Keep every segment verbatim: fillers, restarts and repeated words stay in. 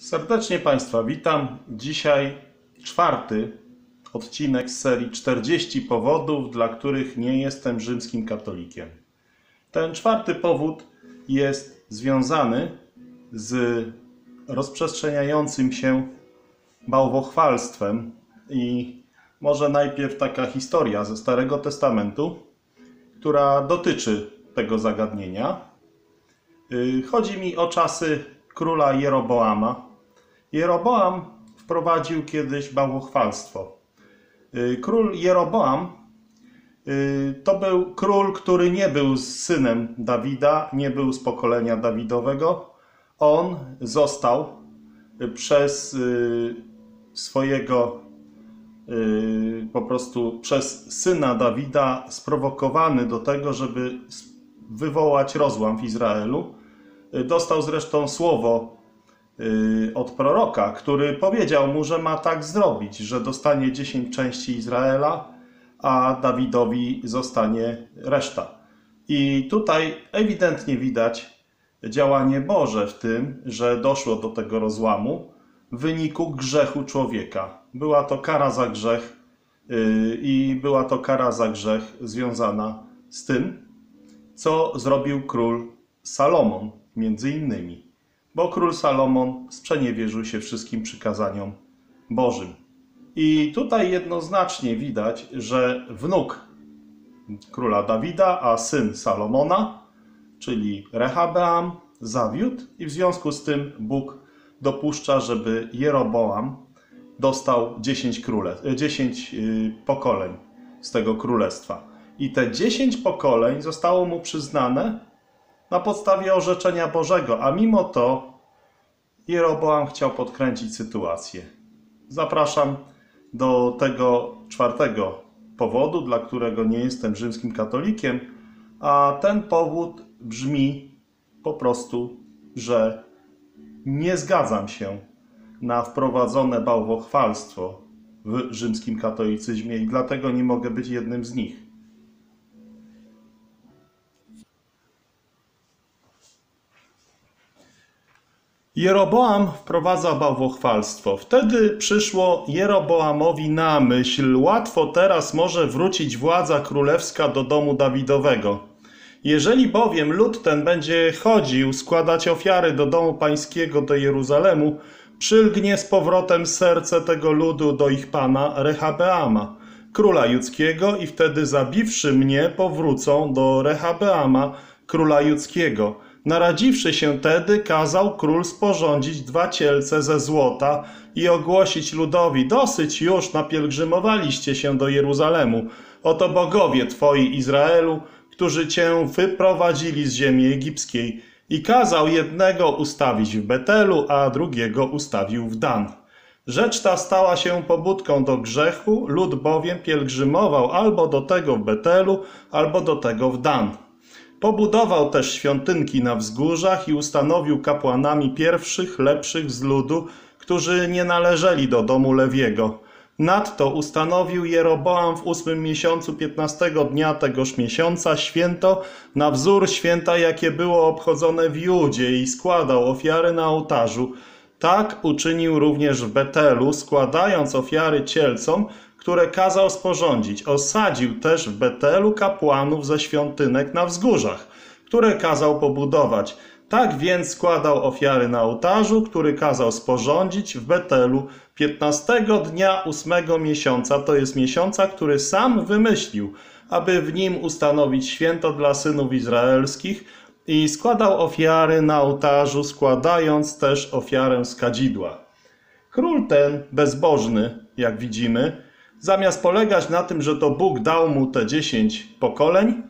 Serdecznie Państwa witam. Dzisiaj czwarty odcinek z serii czterdzieści powodów, dla których nie jestem rzymskim katolikiem. Ten czwarty powód jest związany z rozprzestrzeniającym się bałwochwalstwem i może najpierw taka historia ze Starego Testamentu, która dotyczy tego zagadnienia. Chodzi mi o czasy króla Jeroboama. Jeroboam wprowadził kiedyś bałwochwalstwo. Król Jeroboam to był król, który nie był synem Dawida, nie był z pokolenia Dawidowego. On został przez swojego, po prostu przez syna Dawida sprowokowany do tego, żeby wywołać rozłam w Izraelu. Dostał zresztą słowo od proroka, który powiedział mu, że ma tak zrobić, że dostanie dziesięć części Izraela, a Dawidowi zostanie reszta. I tutaj ewidentnie widać działanie Boże w tym, że doszło do tego rozłamu w wyniku grzechu człowieka. Była to kara za grzech i była to kara za grzech związana z tym, co zrobił król Salomon, między innymi. Bo król Salomon sprzeniewierzył się wszystkim przykazaniom Bożym. I tutaj jednoznacznie widać, że wnuk króla Dawida, a syn Salomona, czyli Rehabeam, zawiódł i w związku z tym Bóg dopuszcza, żeby Jeroboam dostał dziesięć, króle, dziesięć pokoleń z tego królestwa. I te dziesięć pokoleń zostało mu przyznane na podstawie orzeczenia Bożego, a mimo to Jeroboam chciał podkręcić sytuację. Zapraszam do tego czwartego powodu, dla którego nie jestem rzymskim katolikiem, a ten powód brzmi po prostu, że nie zgadzam się na wprowadzone bałwochwalstwo w rzymskim katolicyzmie i dlatego nie mogę być jednym z nich. Jeroboam wprowadza bałwochwalstwo. Wtedy przyszło Jeroboamowi na myśl: łatwo teraz może wrócić władza królewska do domu Dawidowego. Jeżeli bowiem lud ten będzie chodził składać ofiary do domu pańskiego, do Jeruzalemu, przylgnie z powrotem serce tego ludu do ich pana Rehabeama, króla judzkiego, i wtedy zabiwszy mnie powrócą do Rehabeama, króla judzkiego. Naradziwszy się tedy, kazał król sporządzić dwa cielce ze złota i ogłosić ludowi: dosyć już napielgrzymowaliście się do Jeruzalemu. Oto bogowie twoi, Izraelu, którzy cię wyprowadzili z ziemi egipskiej. I kazał jednego ustawić w Betelu, a drugiego ustawił w Dan. Rzecz ta stała się pobudką do grzechu, lud bowiem pielgrzymował albo do tego w Betelu, albo do tego w Dan. Pobudował też świątynki na wzgórzach i ustanowił kapłanami pierwszych, lepszych z ludu, którzy nie należeli do domu Lewiego. Nadto ustanowił Jeroboam w ósmym miesiącu piętnastego dnia tegoż miesiąca święto na wzór święta, jakie było obchodzone w Judzie, i składał ofiary na ołtarzu. Tak uczynił również w Betelu, składając ofiary cielcom, które kazał sporządzić. Osadził też w Betelu kapłanów ze świątynek na wzgórzach, które kazał pobudować. Tak więc składał ofiary na ołtarzu, który kazał sporządzić w Betelu piętnastego dnia ósmego miesiąca, to jest miesiąca, który sam wymyślił, aby w nim ustanowić święto dla synów izraelskich, i składał ofiary na ołtarzu, składając też ofiarę z kadzidła. Król ten, bezbożny, jak widzimy, zamiast polegać na tym, że to Bóg dał mu te dziesięć pokoleń,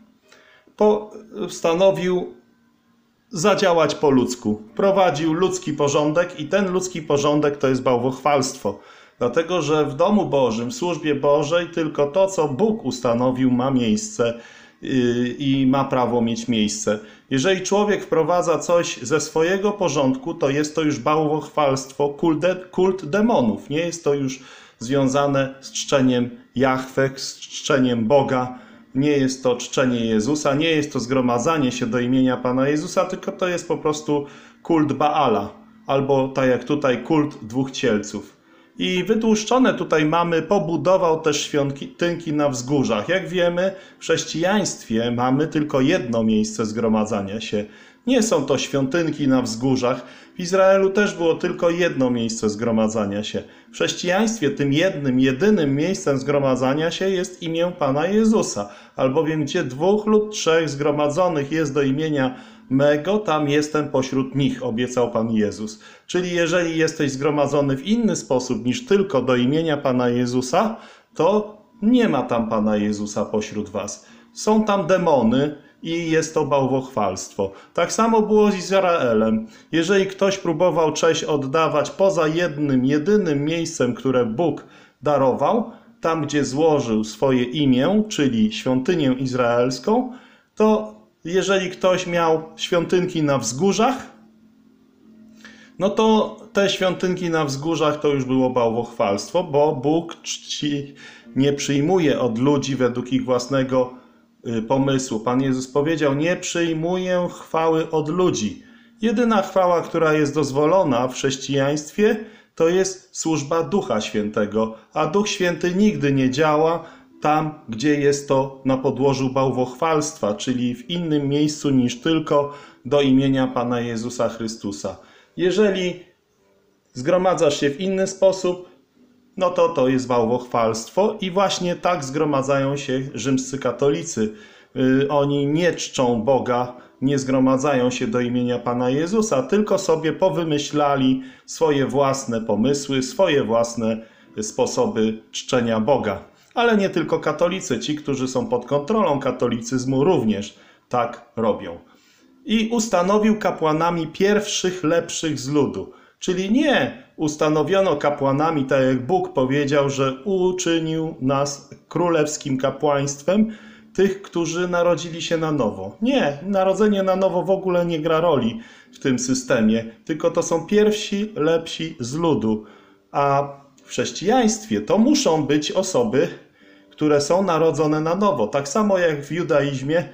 postanowił zadziałać po ludzku. Prowadził ludzki porządek i ten ludzki porządek to jest bałwochwalstwo. Dlatego, że w domu Bożym, w służbie Bożej, tylko to, co Bóg ustanowił, ma miejsce i ma prawo mieć miejsce. Jeżeli człowiek wprowadza coś ze swojego porządku, to jest to już bałwochwalstwo, kult, de, kult demonów. Nie jest to już związane z czczeniem Jahwe, z czczeniem Boga. Nie jest to czczenie Jezusa, nie jest to zgromadzanie się do imienia Pana Jezusa, tylko to jest po prostu kult Baala. albo tak jak tutaj kult dwóch cielców. I wytłuszczone tutaj mamy, pobudował też świątynki na wzgórzach. Jak wiemy, w chrześcijaństwie mamy tylko jedno miejsce zgromadzania się. Nie są to świątynki na wzgórzach. W Izraelu też było tylko jedno miejsce zgromadzania się. W chrześcijaństwie tym jednym, jedynym miejscem zgromadzania się jest imię Pana Jezusa. Albowiem gdzie dwóch lub trzech zgromadzonych jest do imienia mego, tam jestem pośród nich, obiecał Pan Jezus. Czyli jeżeli jesteś zgromadzony w inny sposób niż tylko do imienia Pana Jezusa, to nie ma tam Pana Jezusa pośród was. Są tam demony i jest to bałwochwalstwo. Tak samo było z Izraelem. Jeżeli ktoś próbował cześć oddawać poza jednym, jedynym miejscem, które Bóg darował, tam gdzie złożył swoje imię, czyli świątynię izraelską, to jeżeli ktoś miał świątynki na wzgórzach, no to te świątynki na wzgórzach to już było bałwochwalstwo, bo Bóg czci nie przyjmuje od ludzi według ich własnego pomysłu. Pan Jezus powiedział, nie przyjmuję chwały od ludzi. Jedyna chwała, która jest dozwolona w chrześcijaństwie, to jest służba Ducha Świętego, a Duch Święty nigdy nie działa tam, gdzie jest to na podłożu bałwochwalstwa, czyli w innym miejscu niż tylko do imienia Pana Jezusa Chrystusa. Jeżeli zgromadzasz się w inny sposób, no to to jest bałwochwalstwo i właśnie tak zgromadzają się rzymscy katolicy. Yy, oni nie czczą Boga, nie zgromadzają się do imienia Pana Jezusa, tylko sobie powymyślali swoje własne pomysły, swoje własne sposoby czczenia Boga. Ale nie tylko katolicy, ci, którzy są pod kontrolą katolicyzmu, również tak robią. I ustanowił kapłanami pierwszych lepszych z ludu. Czyli nie ustanowiono kapłanami, tak jak Bóg powiedział, że uczynił nas królewskim kapłaństwem, tych, którzy narodzili się na nowo. Nie, narodzenie na nowo w ogóle nie gra roli w tym systemie, tylko to są pierwsi lepsi z ludu. A w chrześcijaństwie to muszą być osoby, które są narodzone na nowo. Tak samo jak w judaizmie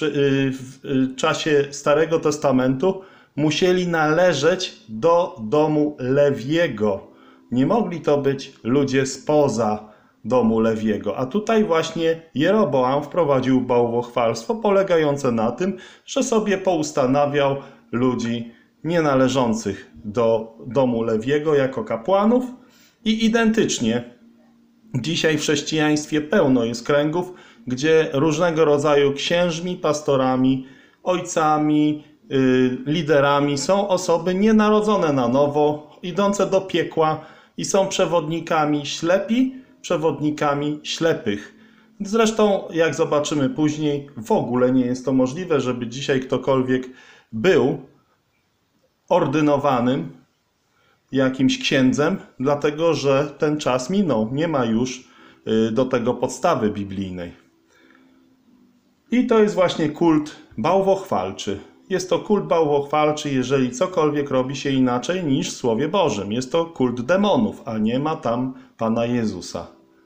w czasie Starego Testamentu musieli należeć do domu Lewiego. Nie mogli to być ludzie spoza domu Lewiego. A tutaj właśnie Jeroboam wprowadził bałwochwalstwo polegające na tym, że sobie poustanawiał ludzi nienależących do domu Lewiego jako kapłanów i identycznie dzisiaj w chrześcijaństwie pełno jest kręgów, gdzie różnego rodzaju księżmi, pastorami, ojcami, yy, liderami są osoby nienarodzone na nowo, idące do piekła i są przewodnikami ślepi, przewodnikami ślepych. Zresztą, jak zobaczymy później, w ogóle nie jest to możliwe, żeby dzisiaj ktokolwiek był ordynowanym jakimś księdzem, dlatego że ten czas minął. Nie ma już do tego podstawy biblijnej. I to jest właśnie kult bałwochwalczy. Jest to kult bałwochwalczy, jeżeli cokolwiek robi się inaczej niż w Słowie Bożym. Jest to kult demonów, a nie ma tam Pana Jezusa.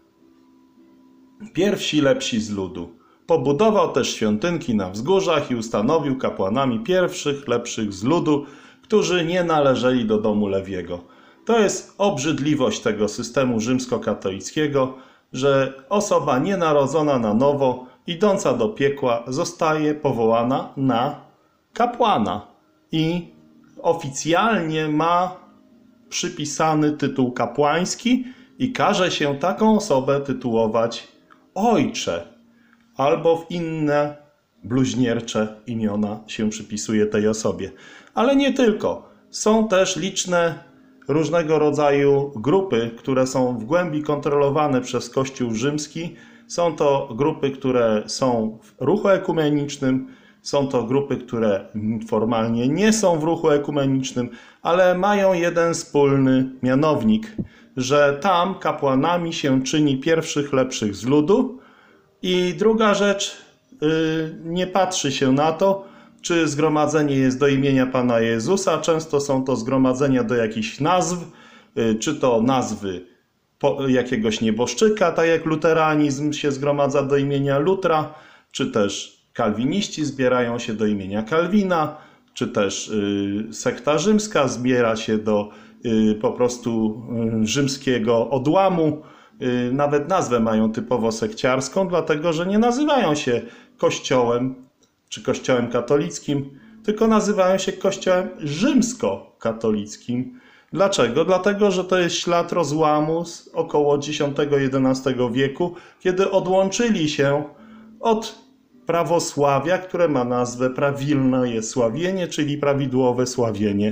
Pierwsi lepsi z ludu. Pobudował też świątynki na wzgórzach i ustanowił kapłanami pierwszych lepszych z ludu, którzy nie należeli do domu Lewiego. To jest obrzydliwość tego systemu rzymskokatolickiego, że osoba nienarodzona na nowo, idąca do piekła, zostaje powołana na kapłana i oficjalnie ma przypisany tytuł kapłański i każe się taką osobę tytułować ojcze, albo w inne bluźniercze imiona się przypisuje tej osobie. Ale nie tylko. Są też liczne różnego rodzaju grupy, które są w głębi kontrolowane przez Kościół rzymski. Są to grupy, które są w ruchu ekumenicznym, są to grupy, które formalnie nie są w ruchu ekumenicznym, ale mają jeden wspólny mianownik, że tam kapłanami się czyni pierwszych lepszych z ludu. I druga rzecz, nie patrzy się na to, czy zgromadzenie jest do imienia Pana Jezusa. Często są to zgromadzenia do jakichś nazw, czy to nazwy jakiegoś nieboszczyka, tak jak luteranizm się zgromadza do imienia Lutra, czy też kalwiniści zbierają się do imienia Kalwina, czy też sekta rzymska zbiera się do po prostu rzymskiego odłamu. Nawet nazwę mają typowo sekciarską, dlatego że nie nazywają się kościołem czy kościołem katolickim, tylko nazywają się kościołem rzymskokatolickim. Dlaczego? Dlatego, że to jest ślad rozłamu z około dziesiątego jedenastego wieku, kiedy odłączyli się od prawosławia, które ma nazwę prawilne sławienie, czyli prawidłowe sławienie.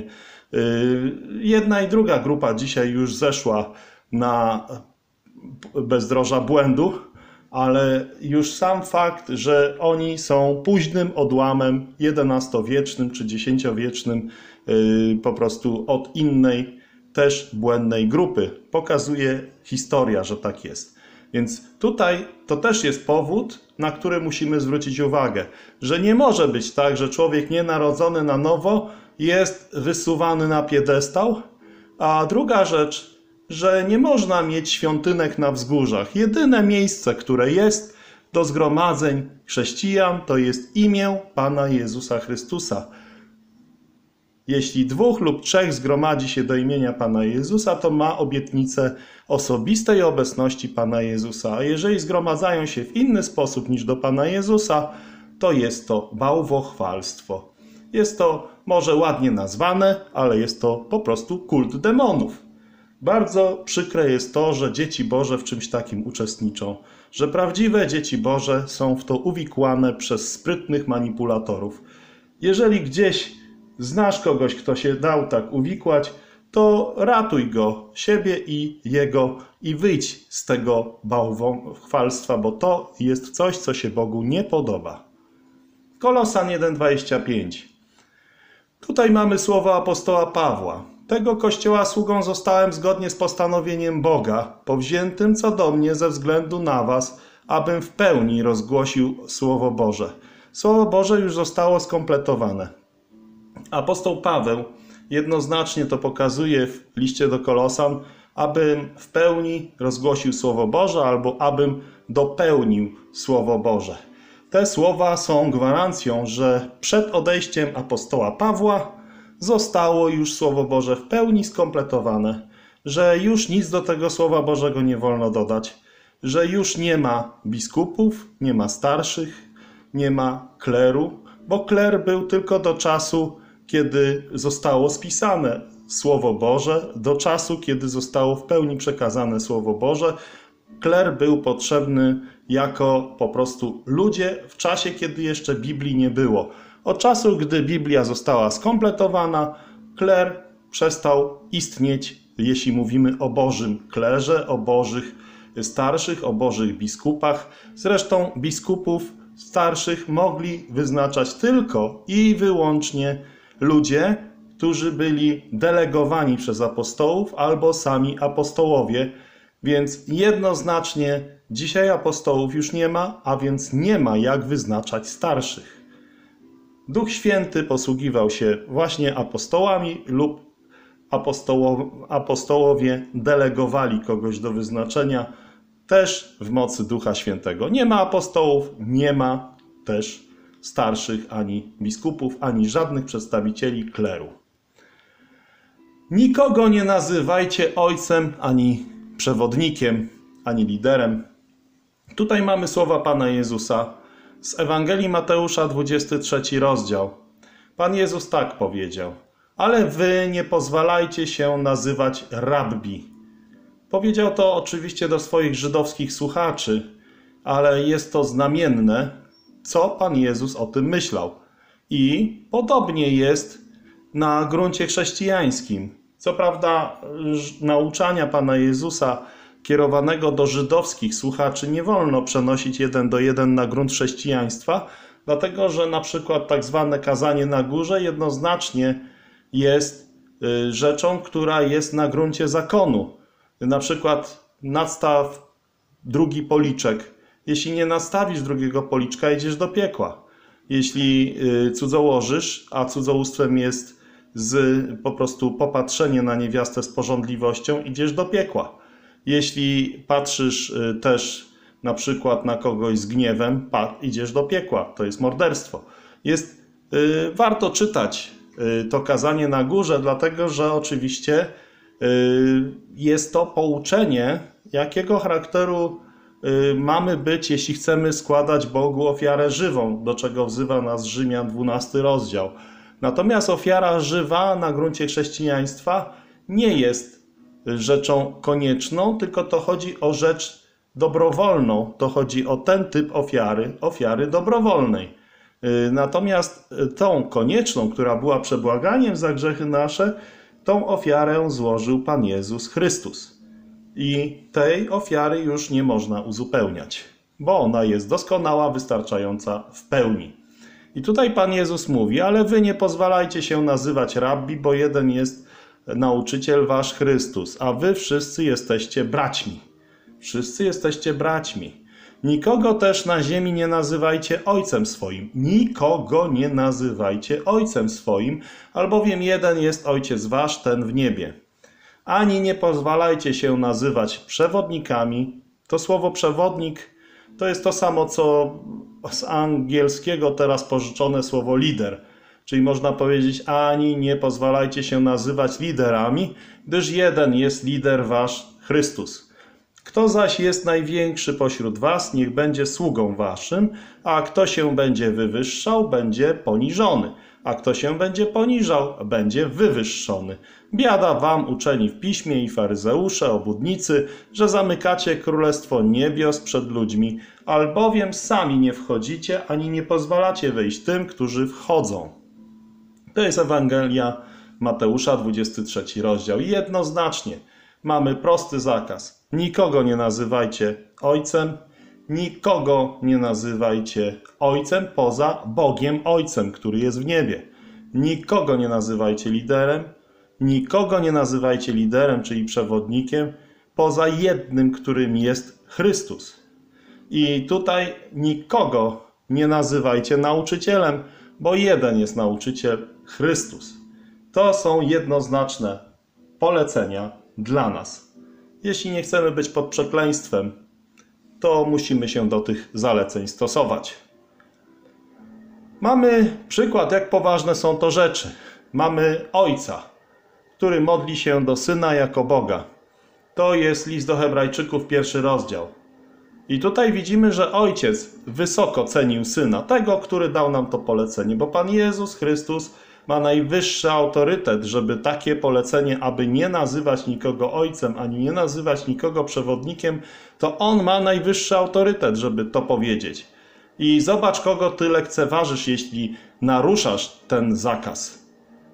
Jedna i druga grupa dzisiaj już zeszła na bezdroża błędu, ale już sam fakt, że oni są późnym odłamem jedenastowiecznym czy dziesięciowiecznym po prostu od innej też błędnej grupy. Pokazuje historia, że tak jest. Więc tutaj to też jest powód, na który musimy zwrócić uwagę, że nie może być tak, że człowiek nienarodzony na nowo jest wysuwany na piedestał, a druga rzecz, że nie można mieć świątynek na wzgórzach. Jedyne miejsce, które jest do zgromadzeń chrześcijan, to jest imię Pana Jezusa Chrystusa. Jeśli dwóch lub trzech zgromadzi się do imienia Pana Jezusa, to ma obietnicę osobistej obecności Pana Jezusa. A jeżeli zgromadzają się w inny sposób niż do Pana Jezusa, to jest to bałwochwalstwo. Jest to może ładnie nazwane, ale jest to po prostu kult demonów. Bardzo przykre jest to, że dzieci Boże w czymś takim uczestniczą, że prawdziwe dzieci Boże są w to uwikłane przez sprytnych manipulatorów. Jeżeli gdzieś znasz kogoś, kto się dał tak uwikłać, to ratuj go, siebie i jego i wyjdź z tego bałwochwalstwa, bo to jest coś, co się Bogu nie podoba. Kolosan jeden dwadzieścia pięć. Tutaj mamy słowa apostoła Pawła. Tego kościoła sługą zostałem zgodnie z postanowieniem Boga, powziętym co do mnie ze względu na was, abym w pełni rozgłosił Słowo Boże. Słowo Boże już zostało skompletowane. Apostoł Paweł jednoznacznie to pokazuje w liście do Kolosan, abym w pełni rozgłosił Słowo Boże albo abym dopełnił Słowo Boże. Te słowa są gwarancją, że przed odejściem apostoła Pawła zostało już Słowo Boże w pełni skompletowane, że już nic do tego Słowa Bożego nie wolno dodać, że już nie ma biskupów, nie ma starszych, nie ma kleru, bo kler był tylko do czasu, kiedy zostało spisane Słowo Boże, do czasu, kiedy zostało w pełni przekazane Słowo Boże. Kler był potrzebny jako po prostu ludzie w czasie, kiedy jeszcze Biblii nie było. Od czasu, gdy Biblia została skompletowana, kler przestał istnieć, jeśli mówimy o Bożym klerze, o Bożych starszych, o Bożych biskupach. Zresztą biskupów starszych mogli wyznaczać tylko i wyłącznie ludzie, którzy byli delegowani przez apostołów albo sami apostołowie, więc jednoznacznie dzisiaj apostołów już nie ma, a więc nie ma jak wyznaczać starszych. Duch Święty posługiwał się właśnie apostołami lub apostołowie delegowali kogoś do wyznaczenia też w mocy Ducha Świętego. Nie ma apostołów, nie ma też starszych ani biskupów, ani żadnych przedstawicieli kleru. Nikogo nie nazywajcie ojcem, ani przewodnikiem, ani liderem. Tutaj mamy słowa Pana Jezusa z Ewangelii Mateusza, dwudziesty trzeci rozdział. Pan Jezus tak powiedział: ale wy nie pozwalajcie się nazywać rabbi. Powiedział to oczywiście do swoich żydowskich słuchaczy, ale jest to znamienne, co Pan Jezus o tym myślał. I podobnie jest na gruncie chrześcijańskim. Co prawda nauczania Pana Jezusa kierowanego do żydowskich słuchaczy nie wolno przenosić jeden do jeden na grunt chrześcijaństwa, dlatego że na przykład tak zwane kazanie na górze jednoznacznie jest rzeczą, która jest na gruncie zakonu. Na przykład nadstaw drugi policzek. Jeśli nie nastawisz drugiego policzka, idziesz do piekła. Jeśli cudzołożysz, a cudzołóstwem jest z po prostu popatrzenie na niewiastę z pożądliwością, idziesz do piekła. Jeśli patrzysz też na przykład na kogoś z gniewem, idziesz do piekła. To jest morderstwo. Jest, yy, warto czytać to kazanie na górze, dlatego że oczywiście jest to pouczenie, jakiego charakteru mamy być, jeśli chcemy składać Bogu ofiarę żywą, do czego wzywa nas Rzymian dwunasty rozdział. Natomiast ofiara żywa na gruncie chrześcijaństwa nie jest rzeczą konieczną, tylko to chodzi o rzecz dobrowolną. To chodzi o ten typ ofiary, ofiary dobrowolnej. Natomiast tą konieczną, która była przebłaganiem za grzechy nasze, tą ofiarę złożył Pan Jezus Chrystus. I tej ofiary już nie można uzupełniać, bo ona jest doskonała, wystarczająca w pełni. I tutaj Pan Jezus mówi, ale wy nie pozwalajcie się nazywać rabbi, bo jeden jest nauczyciel wasz Chrystus, a wy wszyscy jesteście braćmi. Wszyscy jesteście braćmi. Nikogo też na ziemi nie nazywajcie ojcem swoim. Nikogo nie nazywajcie ojcem swoim, albowiem jeden jest ojciec wasz, ten w niebie. Ani nie pozwalajcie się nazywać przewodnikami. To słowo przewodnik to jest to samo, co z angielskiego teraz pożyczone słowo lider. Czyli można powiedzieć, ani nie pozwalajcie się nazywać liderami, gdyż jeden jest lider wasz, Chrystus. Kto zaś jest największy pośród was, niech będzie sługą waszym, a kto się będzie wywyższał, będzie poniżony, a kto się będzie poniżał, będzie wywyższony. Biada wam, uczeni w piśmie i faryzeusze, obłudnicy, że zamykacie królestwo niebios przed ludźmi, albowiem sami nie wchodzicie, ani nie pozwalacie wejść tym, którzy wchodzą. To jest Ewangelia Mateusza, dwudziesty trzeci rozdział. Jednoznacznie mamy prosty zakaz. Nikogo nie nazywajcie ojcem, nikogo nie nazywajcie ojcem poza Bogiem Ojcem, który jest w niebie. Nikogo nie nazywajcie liderem, nikogo nie nazywajcie liderem, czyli przewodnikiem, poza jednym, którym jest Chrystus. I tutaj nikogo nie nazywajcie nauczycielem, bo jeden jest nauczyciel, Chrystus. To są jednoznaczne polecenia dla nas. Jeśli nie chcemy być pod przekleństwem, to musimy się do tych zaleceń stosować. Mamy przykład, jak poważne są to rzeczy. Mamy Ojca, który modli się do Syna jako Boga. To jest list do Hebrajczyków, pierwszy rozdział. I tutaj widzimy, że Ojciec wysoko cenił Syna, tego, który dał nam to polecenie, bo Pan Jezus Chrystus ma najwyższy autorytet, żeby takie polecenie, aby nie nazywać nikogo ojcem, ani nie nazywać nikogo przewodnikiem, to On ma najwyższy autorytet, żeby to powiedzieć. I zobacz, kogo ty lekceważysz, jeśli naruszasz ten zakaz.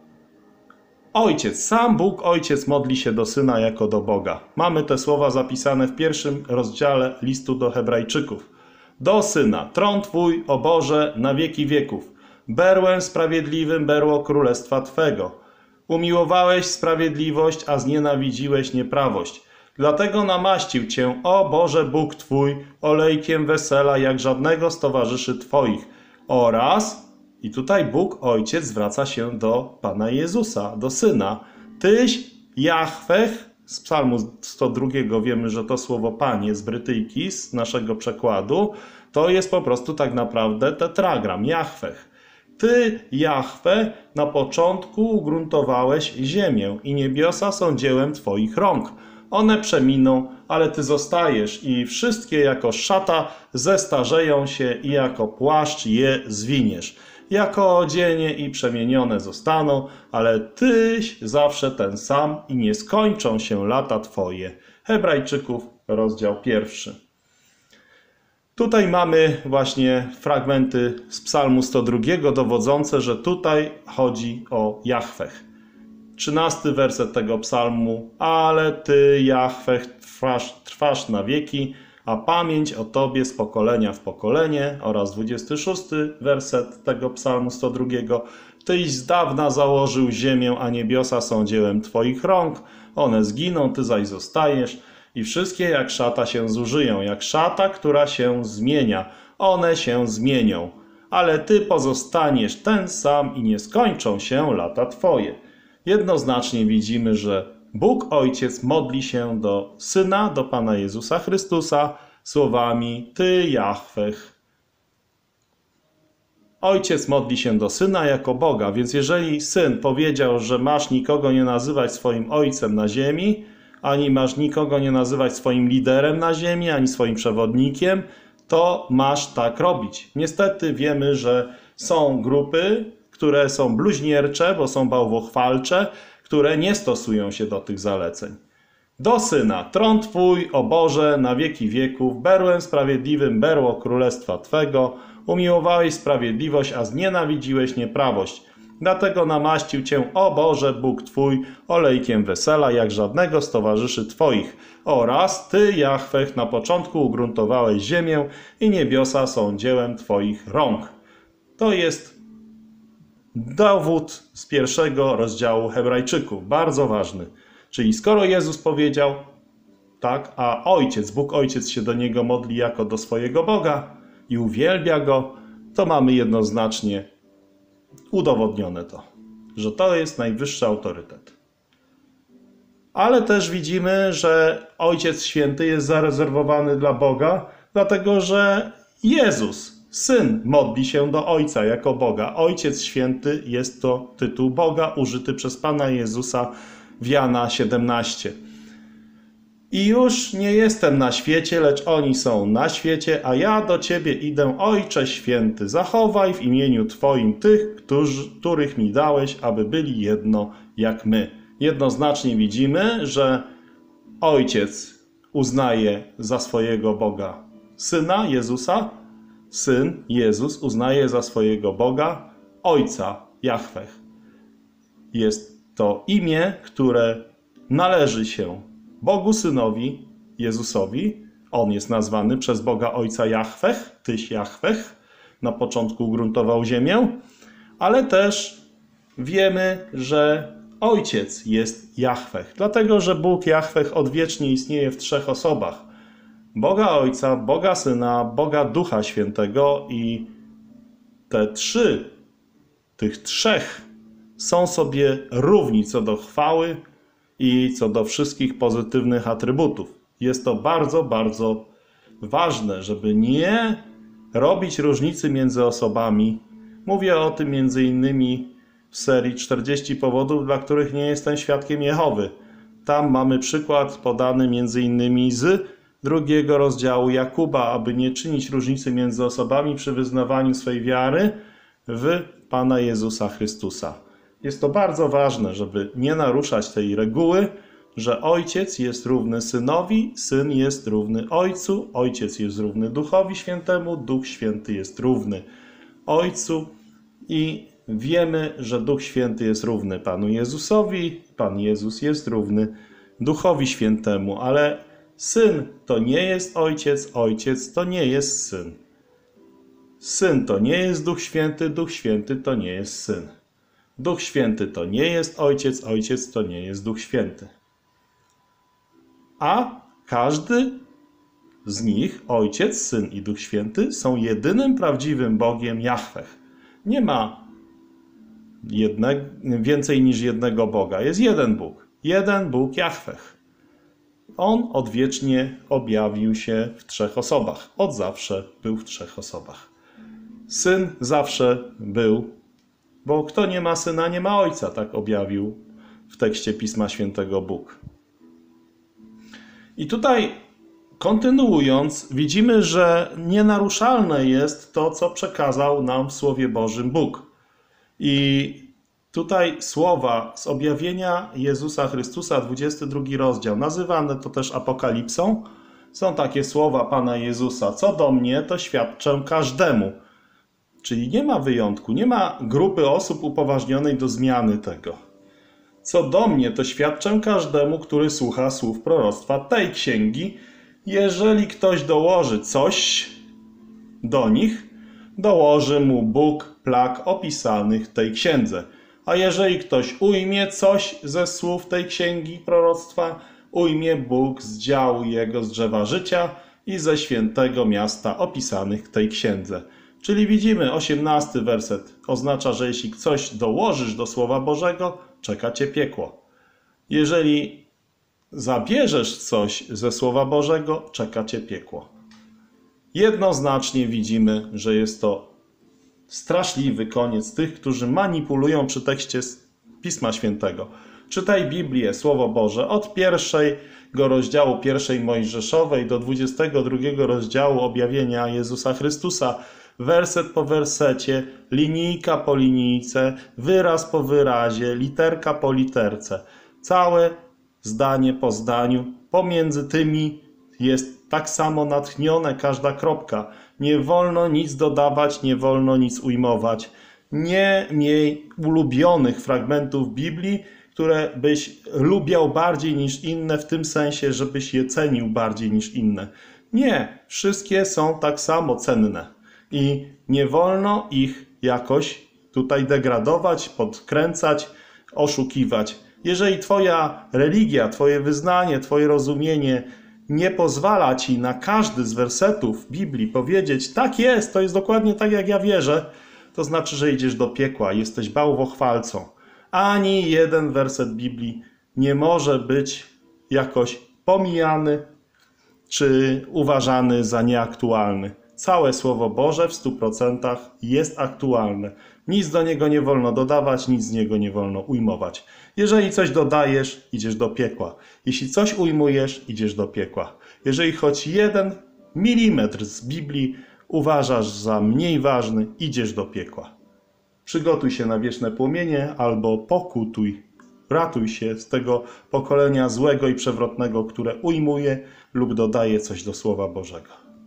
Ojciec, sam Bóg Ojciec modli się do Syna jako do Boga. Mamy te słowa zapisane w pierwszym rozdziale listu do Hebrajczyków. Do Syna, tron Twój, o Boże, na wieki wieków. Berłem sprawiedliwym berło królestwa Twego. Umiłowałeś sprawiedliwość, a znienawidziłeś nieprawość. Dlatego namaścił Cię, o Boże Bóg Twój, olejkiem wesela, jak żadnego z towarzyszy Twoich. Oraz, i tutaj Bóg Ojciec zwraca się do Pana Jezusa, do Syna. Tyś, Jahweh, z psalmu sto drugiego wiemy, że to słowo Panie z Brytyjki, z naszego przekładu, to jest po prostu tak naprawdę tetragram, Jahweh. Ty, Jahwe, na początku ugruntowałeś ziemię i niebiosa są dziełem Twoich rąk. One przeminą, ale Ty zostajesz i wszystkie jako szata zestarzeją się i jako płaszcz je zwiniesz. Jako odzienie i przemienione zostaną, ale Tyś zawsze ten sam i nie skończą się lata Twoje. Hebrajczyków, rozdział pierwszy. Tutaj mamy właśnie fragmenty z psalmu sto drugiego dowodzące, że tutaj chodzi o Jahweh. Trzynasty werset tego psalmu. Ale Ty, Jahweh, trwasz, trwasz na wieki, a pamięć o Tobie z pokolenia w pokolenie. Oraz dwudziesty szósty werset tego psalmu sto drugiego. Tyś z dawna założył ziemię, a niebiosa są dziełem Twoich rąk. One zginą, Ty zaś zostajesz. I wszystkie jak szata się zużyją, jak szata, która się zmienia. One się zmienią, ale Ty pozostaniesz ten sam i nie skończą się lata Twoje. Jednoznacznie widzimy, że Bóg Ojciec modli się do Syna, do Pana Jezusa Chrystusa słowami Ty, Jahweh. Ojciec modli się do Syna jako Boga, więc jeżeli Syn powiedział, że masz nikogo nie nazywać swoim ojcem na ziemi, ani masz nikogo nie nazywać swoim liderem na ziemi, ani swoim przewodnikiem, to masz tak robić. Niestety wiemy, że są grupy, które są bluźniercze, bo są bałwochwalcze, które nie stosują się do tych zaleceń. Do Syna, tron Twój, o Boże, na wieki wieków, berłem sprawiedliwym berło królestwa Twego, umiłowałeś sprawiedliwość, a znienawidziłeś nieprawość. Dlatego namaścił Cię, o Boże, Bóg Twój, olejkiem wesela, jak żadnego z towarzyszy Twoich. Oraz Ty, Jahweh, na początku ugruntowałeś ziemię i niebiosa są dziełem Twoich rąk. To jest dowód z pierwszego rozdziału Hebrajczyków, bardzo ważny. Czyli skoro Jezus powiedział, tak, a Ojciec, Bóg Ojciec się do Niego modli jako do swojego Boga i uwielbia Go, to mamy jednoznacznie udowodnione to, że to jest najwyższy autorytet. Ale też widzimy, że Ojciec Święty jest zarezerwowany dla Boga, dlatego że Jezus, Syn, modli się do Ojca jako Boga. Ojciec Święty jest to tytuł Boga użyty przez Pana Jezusa w Jana siedemnaście. I już nie jestem na świecie, lecz oni są na świecie, a ja do Ciebie idę, Ojcze Święty. Zachowaj w imieniu Twoim tych, którzy, których mi dałeś, aby byli jedno jak my. Jednoznacznie widzimy, że Ojciec uznaje za swojego Boga Syna Jezusa, Syn Jezus uznaje za swojego Boga Ojca Jahweh. Jest to imię, które należy się Bogu Synowi, Jezusowi. On jest nazwany przez Boga Ojca Jahweh, Tyś Jahweh, na początku ugruntował ziemię, ale też wiemy, że Ojciec jest Jahweh, dlatego że Bóg Jahweh odwiecznie istnieje w trzech osobach. Boga Ojca, Boga Syna, Boga Ducha Świętego i te trzy, tych trzech są sobie równi co do chwały i co do wszystkich pozytywnych atrybutów. Jest to bardzo, bardzo ważne, żeby nie robić różnicy między osobami. Mówię o tym między innymi w serii czterdzieści powodów, dla których nie jestem świadkiem Jehowy. Tam mamy przykład podany między innymi z drugiego rozdziału Jakuba, aby nie czynić różnicy między osobami przy wyznawaniu swej wiary w Pana Jezusa Chrystusa. Jest to bardzo ważne, żeby nie naruszać tej reguły, że Ojciec jest równy Synowi, Syn jest równy Ojcu, Ojciec jest równy Duchowi Świętemu, Duch Święty jest równy Ojcu i wiemy, że Duch Święty jest równy Panu Jezusowi, Pan Jezus jest równy Duchowi Świętemu, ale Syn to nie jest Ojciec, Ojciec to nie jest Syn. Syn to nie jest Duch Święty, Duch Święty to nie jest Syn. Duch Święty to nie jest Ojciec, Ojciec to nie jest Duch Święty. A każdy z nich, Ojciec, Syn i Duch Święty, są jedynym prawdziwym Bogiem Jahweh. Nie ma jednego, więcej niż jednego Boga. Jest jeden Bóg. Jeden Bóg Jahweh. On odwiecznie objawił się w trzech osobach. Od zawsze był w trzech osobach. Syn zawsze był, bo kto nie ma Syna, nie ma Ojca, tak objawił w tekście Pisma Świętego Bóg. I tutaj kontynuując, widzimy, że nienaruszalne jest to, co przekazał nam w Słowie Bożym Bóg. I tutaj słowa z objawienia Jezusa Chrystusa, dwudziesty drugi rozdział, nazywane to też apokalipsą, są takie słowa Pana Jezusa: co do mnie, to świadczę każdemu. Czyli nie ma wyjątku, nie ma grupy osób upoważnionej do zmiany tego. Co do mnie, to świadczę każdemu, który słucha słów proroctwa tej księgi. Jeżeli ktoś dołoży coś do nich, dołoży mu Bóg plag opisanych w tej księdze. A jeżeli ktoś ujmie coś ze słów tej księgi proroctwa, ujmie Bóg z działu jego z drzewa życia i ze świętego miasta opisanych w tej księdze. Czyli widzimy, osiemnasty werset oznacza, że jeśli coś dołożysz do Słowa Bożego, czeka cię piekło. Jeżeli zabierzesz coś ze Słowa Bożego, czeka cię piekło. Jednoznacznie widzimy, że jest to straszliwy koniec tych, którzy manipulują przy tekście Pisma Świętego. Czytaj Biblię, Słowo Boże, od pierwszego rozdziału pierwszej Mojżeszowej do dwudziestego drugiego rozdziału objawienia Jezusa Chrystusa, werset po wersecie, linijka po linijce, wyraz po wyrazie, literka po literce. Całe zdanie po zdaniu, pomiędzy tymi jest tak samo natchnione każda kropka. Nie wolno nic dodawać, nie wolno nic ujmować. Nie miej ulubionych fragmentów Biblii, które byś lubiał bardziej niż inne, w tym sensie, żebyś je cenił bardziej niż inne. Nie, wszystkie są tak samo cenne i nie wolno ich jakoś tutaj degradować, podkręcać, oszukiwać. Jeżeli twoja religia, twoje wyznanie, twoje rozumienie nie pozwala ci na każdy z wersetów Biblii powiedzieć, tak jest, to jest dokładnie tak, jak ja wierzę, to znaczy, że idziesz do piekła, jesteś bałwochwalcą. Ani jeden werset Biblii nie może być jakoś pomijany czy uważany za nieaktualny. Całe Słowo Boże w stu procentach jest aktualne. Nic do niego nie wolno dodawać, nic z niego nie wolno ujmować. Jeżeli coś dodajesz, idziesz do piekła. Jeśli coś ujmujesz, idziesz do piekła. Jeżeli choć jeden milimetr z Biblii uważasz za mniej ważny, idziesz do piekła. Przygotuj się na wieczne płomienie albo pokutuj. Ratuj się z tego pokolenia złego i przewrotnego, które ujmuje lub dodaje coś do Słowa Bożego.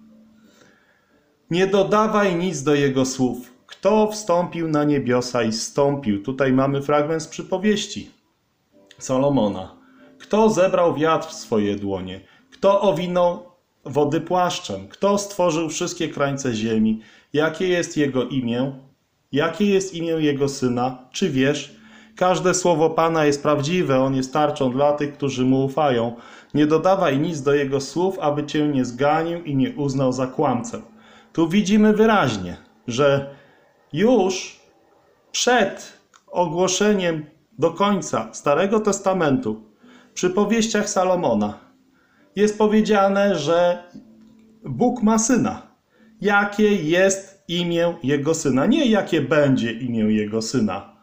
Nie dodawaj nic do Jego słów. Kto wstąpił na niebiosa i zstąpił? Tutaj mamy fragment z przypowieści Salomona. Kto zebrał wiatr w swoje dłonie? Kto owinął wody płaszczem? Kto stworzył wszystkie krańce ziemi? Jakie jest Jego imię? Jakie jest imię Jego Syna? Czy wiesz? Każde słowo Pana jest prawdziwe, On jest tarczą dla tych, którzy Mu ufają. Nie dodawaj nic do Jego słów, aby Cię nie zganił i nie uznał za kłamcę. Tu widzimy wyraźnie, że już przed ogłoszeniem do końca Starego Testamentu, przy powieściach Salomona, jest powiedziane, że Bóg ma Syna. Jakie jest imię Jego Syna? Nie jakie będzie imię Jego Syna.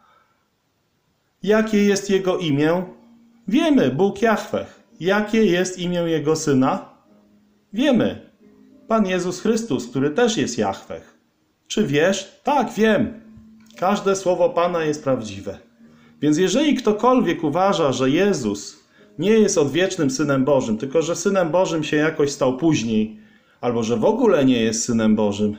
Jakie jest Jego imię? Wiemy, Bóg Jahweh. Jakie jest imię Jego Syna? Wiemy. Pan Jezus Chrystus, który też jest Jahweh. Czy wiesz? Tak, wiem. Każde słowo Pana jest prawdziwe. Więc jeżeli ktokolwiek uważa, że Jezus nie jest odwiecznym Synem Bożym, tylko że Synem Bożym się jakoś stał później, albo że w ogóle nie jest Synem Bożym,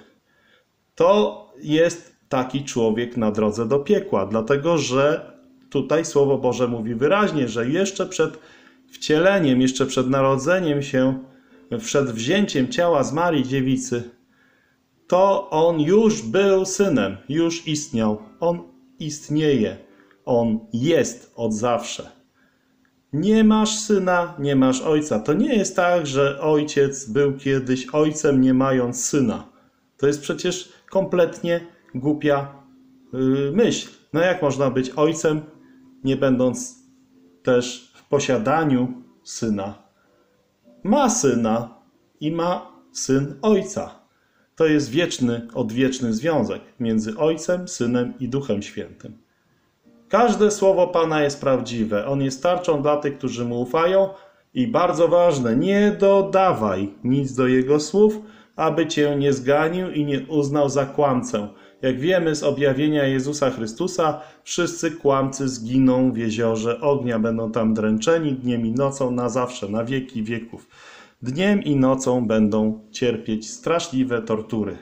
to jest taki człowiek na drodze do piekła, dlatego że tutaj Słowo Boże mówi wyraźnie, że jeszcze przed wcieleniem, jeszcze przed narodzeniem się, przed wzięciem ciała z Marii Dziewicy, to On już był Synem, już istniał. On istnieje, On jest od zawsze. Nie masz Syna, nie masz Ojca. To nie jest tak, że Ojciec był kiedyś Ojcem, nie mając Syna. To jest przecież kompletnie głupia yy, myśl. No jak można być Ojcem, nie będąc też w posiadaniu Syna? Ma Syna i ma Syn Ojca. To jest wieczny, odwieczny związek między Ojcem, Synem i Duchem Świętym. Każde słowo Pana jest prawdziwe. On jest tarczą dla tych, którzy Mu ufają i bardzo ważne, nie dodawaj nic do Jego słów, aby Cię nie zganił i nie uznał za kłamcę. Jak wiemy z objawienia Jezusa Chrystusa, wszyscy kłamcy zginą w jeziorze ognia, będą tam dręczeni dniem i nocą na zawsze, na wieki wieków. Dniem i nocą będą cierpieć straszliwe tortury.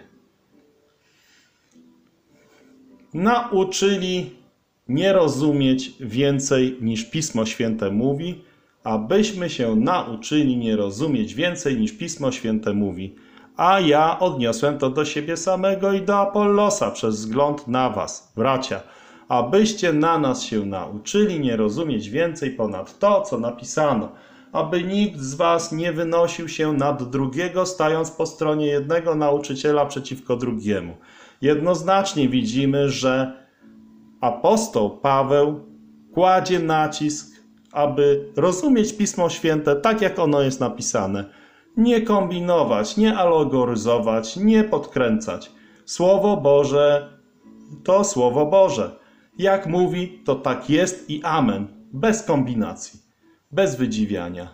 Nauczyli nie rozumieć więcej niż Pismo Święte mówi, abyśmy się nauczyli nie rozumieć więcej niż Pismo Święte mówi. A ja odniosłem to do siebie samego i do Apollosa przez wzgląd na was, bracia, abyście na nas się nauczyli nie rozumieć więcej ponad to, co napisano, aby nikt z was nie wynosił się nad drugiego, stając po stronie jednego nauczyciela przeciwko drugiemu. Jednoznacznie widzimy, że apostoł Paweł kładzie nacisk, aby rozumieć Pismo Święte tak, jak ono jest napisane. Nie kombinować, nie alegoryzować, nie podkręcać. Słowo Boże to Słowo Boże. Jak mówi, to tak jest i amen. Bez kombinacji, bez wydziwiania.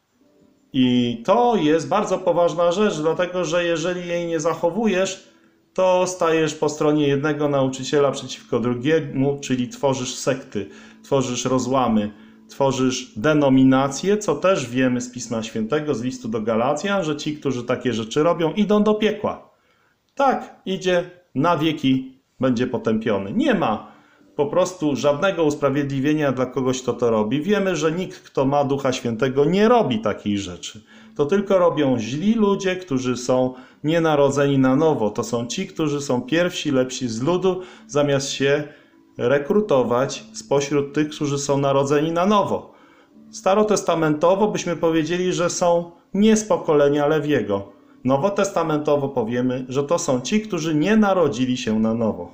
I to jest bardzo poważna rzecz, dlatego że jeżeli jej nie zachowujesz, to stajesz po stronie jednego nauczyciela przeciwko drugiemu, czyli tworzysz sekty, tworzysz rozłamy, tworzysz denominacje, co też wiemy z Pisma Świętego, z listu do Galacjan, że ci, którzy takie rzeczy robią, idą do piekła. Tak, idzie na wieki, będzie potępiony. Nie ma po prostu żadnego usprawiedliwienia dla kogoś, kto to robi. Wiemy, że nikt, kto ma Ducha Świętego, nie robi takich rzeczy. To tylko robią źli ludzie, którzy są nienarodzeni na nowo. To są ci, którzy są pierwsi, lepsi z ludu, zamiast się rekrutować spośród tych, którzy są narodzeni na nowo. Starotestamentowo byśmy powiedzieli, że są nie z pokolenia Lewiego. Nowotestamentowo powiemy, że to są ci, którzy nie narodzili się na nowo.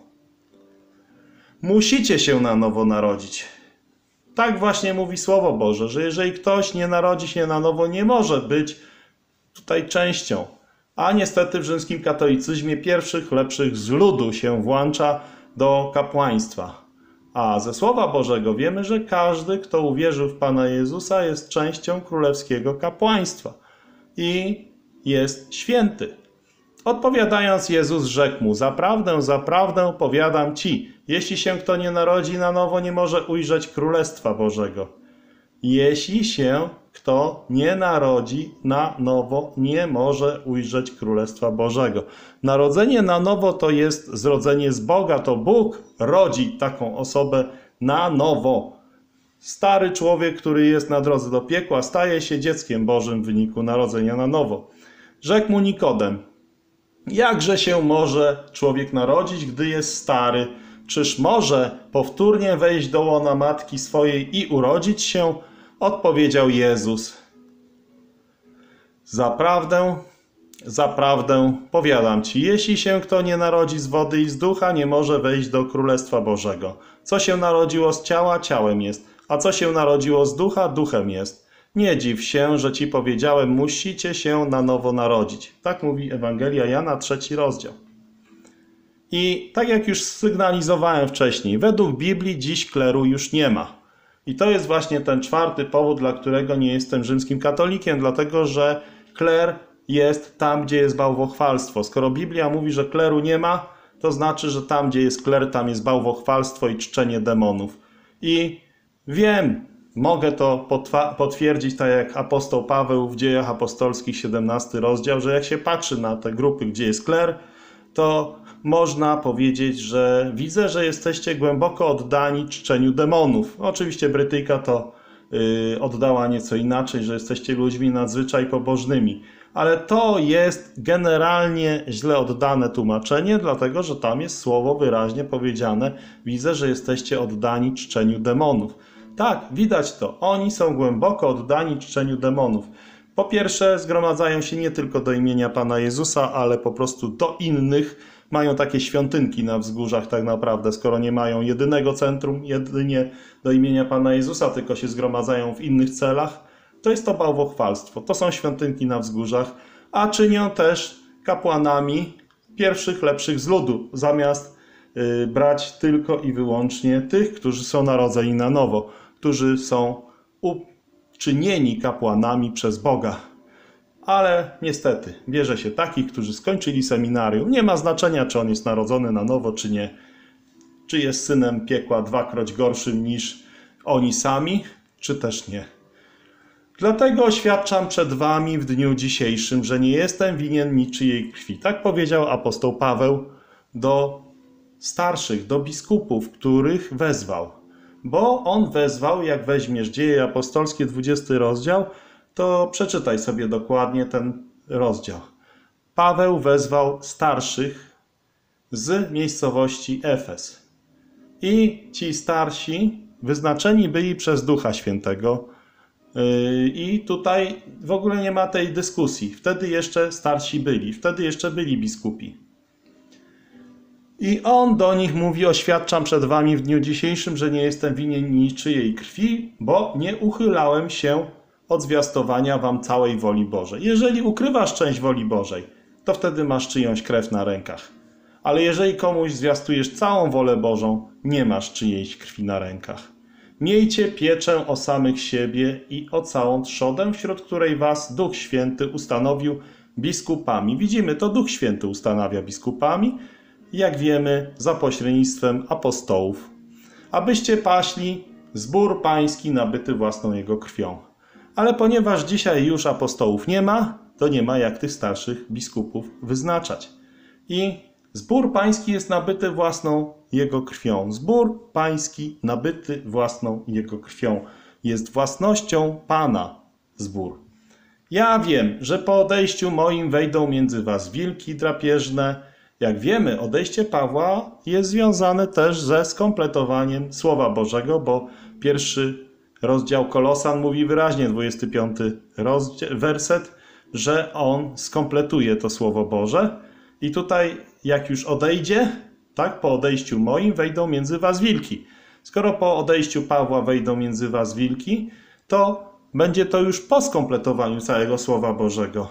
Musicie się na nowo narodzić. Tak właśnie mówi Słowo Boże, że jeżeli ktoś nie narodzi się na nowo, nie może być tutaj częścią. A niestety w rzymskim katolicyzmie pierwszych, lepszych z ludu się włącza do kapłaństwa. A ze Słowa Bożego wiemy, że każdy, kto uwierzył w Pana Jezusa, jest częścią królewskiego kapłaństwa i jest święty. Odpowiadając, Jezus rzekł mu: zaprawdę, zaprawdę powiadam ci, jeśli się kto nie narodzi na nowo, nie może ujrzeć Królestwa Bożego. Jeśli się kto nie narodzi na nowo, nie może ujrzeć Królestwa Bożego. Narodzenie na nowo to jest zrodzenie z Boga, to Bóg rodzi taką osobę na nowo. Stary człowiek, który jest na drodze do piekła, staje się dzieckiem Bożym w wyniku narodzenia na nowo. Rzekł mu Nikodem: jakże się może człowiek narodzić, gdy jest stary? Czyż może powtórnie wejść do łona matki swojej i urodzić się? Odpowiedział Jezus: zaprawdę, zaprawdę powiadam ci, jeśli się kto nie narodzi z wody i z ducha, nie może wejść do Królestwa Bożego. Co się narodziło z ciała, ciałem jest, a co się narodziło z ducha, duchem jest. Nie dziw się, że ci powiedziałem, musicie się na nowo narodzić. Tak mówi Ewangelia Jana, trzeci rozdział. I tak jak już sygnalizowałem wcześniej, według Biblii dziś kleru już nie ma. I to jest właśnie ten czwarty powód, dla którego nie jestem rzymskim katolikiem, dlatego że kler jest tam, gdzie jest bałwochwalstwo. Skoro Biblia mówi, że kleru nie ma, to znaczy, że tam, gdzie jest kler, tam jest bałwochwalstwo i czczenie demonów. I wiem, mogę to potwierdzić, tak jak apostoł Paweł w Dziejach Apostolskich, siedemnasty rozdział, że jak się patrzy na te grupy, gdzie jest kler, to można powiedzieć, że widzę, że jesteście głęboko oddani czczeniu demonów. Oczywiście Brytyjka to yy, oddała nieco inaczej, że jesteście ludźmi nadzwyczaj pobożnymi. Ale to jest generalnie źle oddane tłumaczenie, dlatego że tam jest słowo wyraźnie powiedziane: widzę, że jesteście oddani czczeniu demonów. Tak, widać to. Oni są głęboko oddani czczeniu demonów. Po pierwsze, zgromadzają się nie tylko do imienia Pana Jezusa, ale po prostu do innych. Mają takie świątynki na wzgórzach tak naprawdę, skoro nie mają jedynego centrum, jedynie do imienia Pana Jezusa, tylko się zgromadzają w innych celach, to jest to bałwochwalstwo. To są świątynki na wzgórzach, a czynią też kapłanami pierwszych, lepszych z ludu, zamiast yy, brać tylko i wyłącznie tych, którzy są narodzeni na nowo, którzy są uczynieni kapłanami przez Boga. Ale niestety bierze się takich, którzy skończyli seminarium. Nie ma znaczenia, czy on jest narodzony na nowo, czy nie. Czy jest synem piekła dwakroć gorszym niż oni sami, czy też nie. Dlatego oświadczam przed wami w dniu dzisiejszym, że nie jestem winien niczyjej krwi. Tak powiedział apostoł Paweł do starszych, do biskupów, których wezwał. Bo on wezwał, jak weźmiesz Dzieje Apostolskie, dwudziesty rozdział, to przeczytaj sobie dokładnie ten rozdział. Paweł wezwał starszych z miejscowości Efes. I ci starsi wyznaczeni byli przez Ducha Świętego. I tutaj w ogóle nie ma tej dyskusji. Wtedy jeszcze starsi byli, wtedy jeszcze byli biskupi. I on do nich mówi: oświadczam przed wami w dniu dzisiejszym, że nie jestem winien niczyjej krwi, bo nie uchylałem się od zwiastowania wam całej woli Bożej. Jeżeli ukrywasz część woli Bożej, to wtedy masz czyjąś krew na rękach. Ale jeżeli komuś zwiastujesz całą wolę Bożą, nie masz czyjejś krwi na rękach. Miejcie pieczę o samych siebie i o całą trzodę, wśród której was Duch Święty ustanowił biskupami. Widzimy, to Duch Święty ustanawia biskupami, jak wiemy, za pośrednictwem apostołów, abyście paśli zbór pański nabyty własną jego krwią. Ale ponieważ dzisiaj już apostołów nie ma, to nie ma jak tych starszych biskupów wyznaczać. I zbór pański jest nabyty własną jego krwią. Zbór pański nabyty własną jego krwią. Jest własnością Pana zbór. Ja wiem, że po odejściu moim wejdą między was wilki drapieżne. Jak wiemy, odejście Pawła jest związane też ze skompletowaniem Słowa Bożego, bo pierwszy rozdział Kolosan mówi wyraźnie, dwudziesty piąty werset, że on skompletuje to Słowo Boże. I tutaj, jak już odejdzie, tak, po odejściu moim wejdą między was wilki. Skoro po odejściu Pawła wejdą między was wilki, to będzie to już po skompletowaniu całego Słowa Bożego.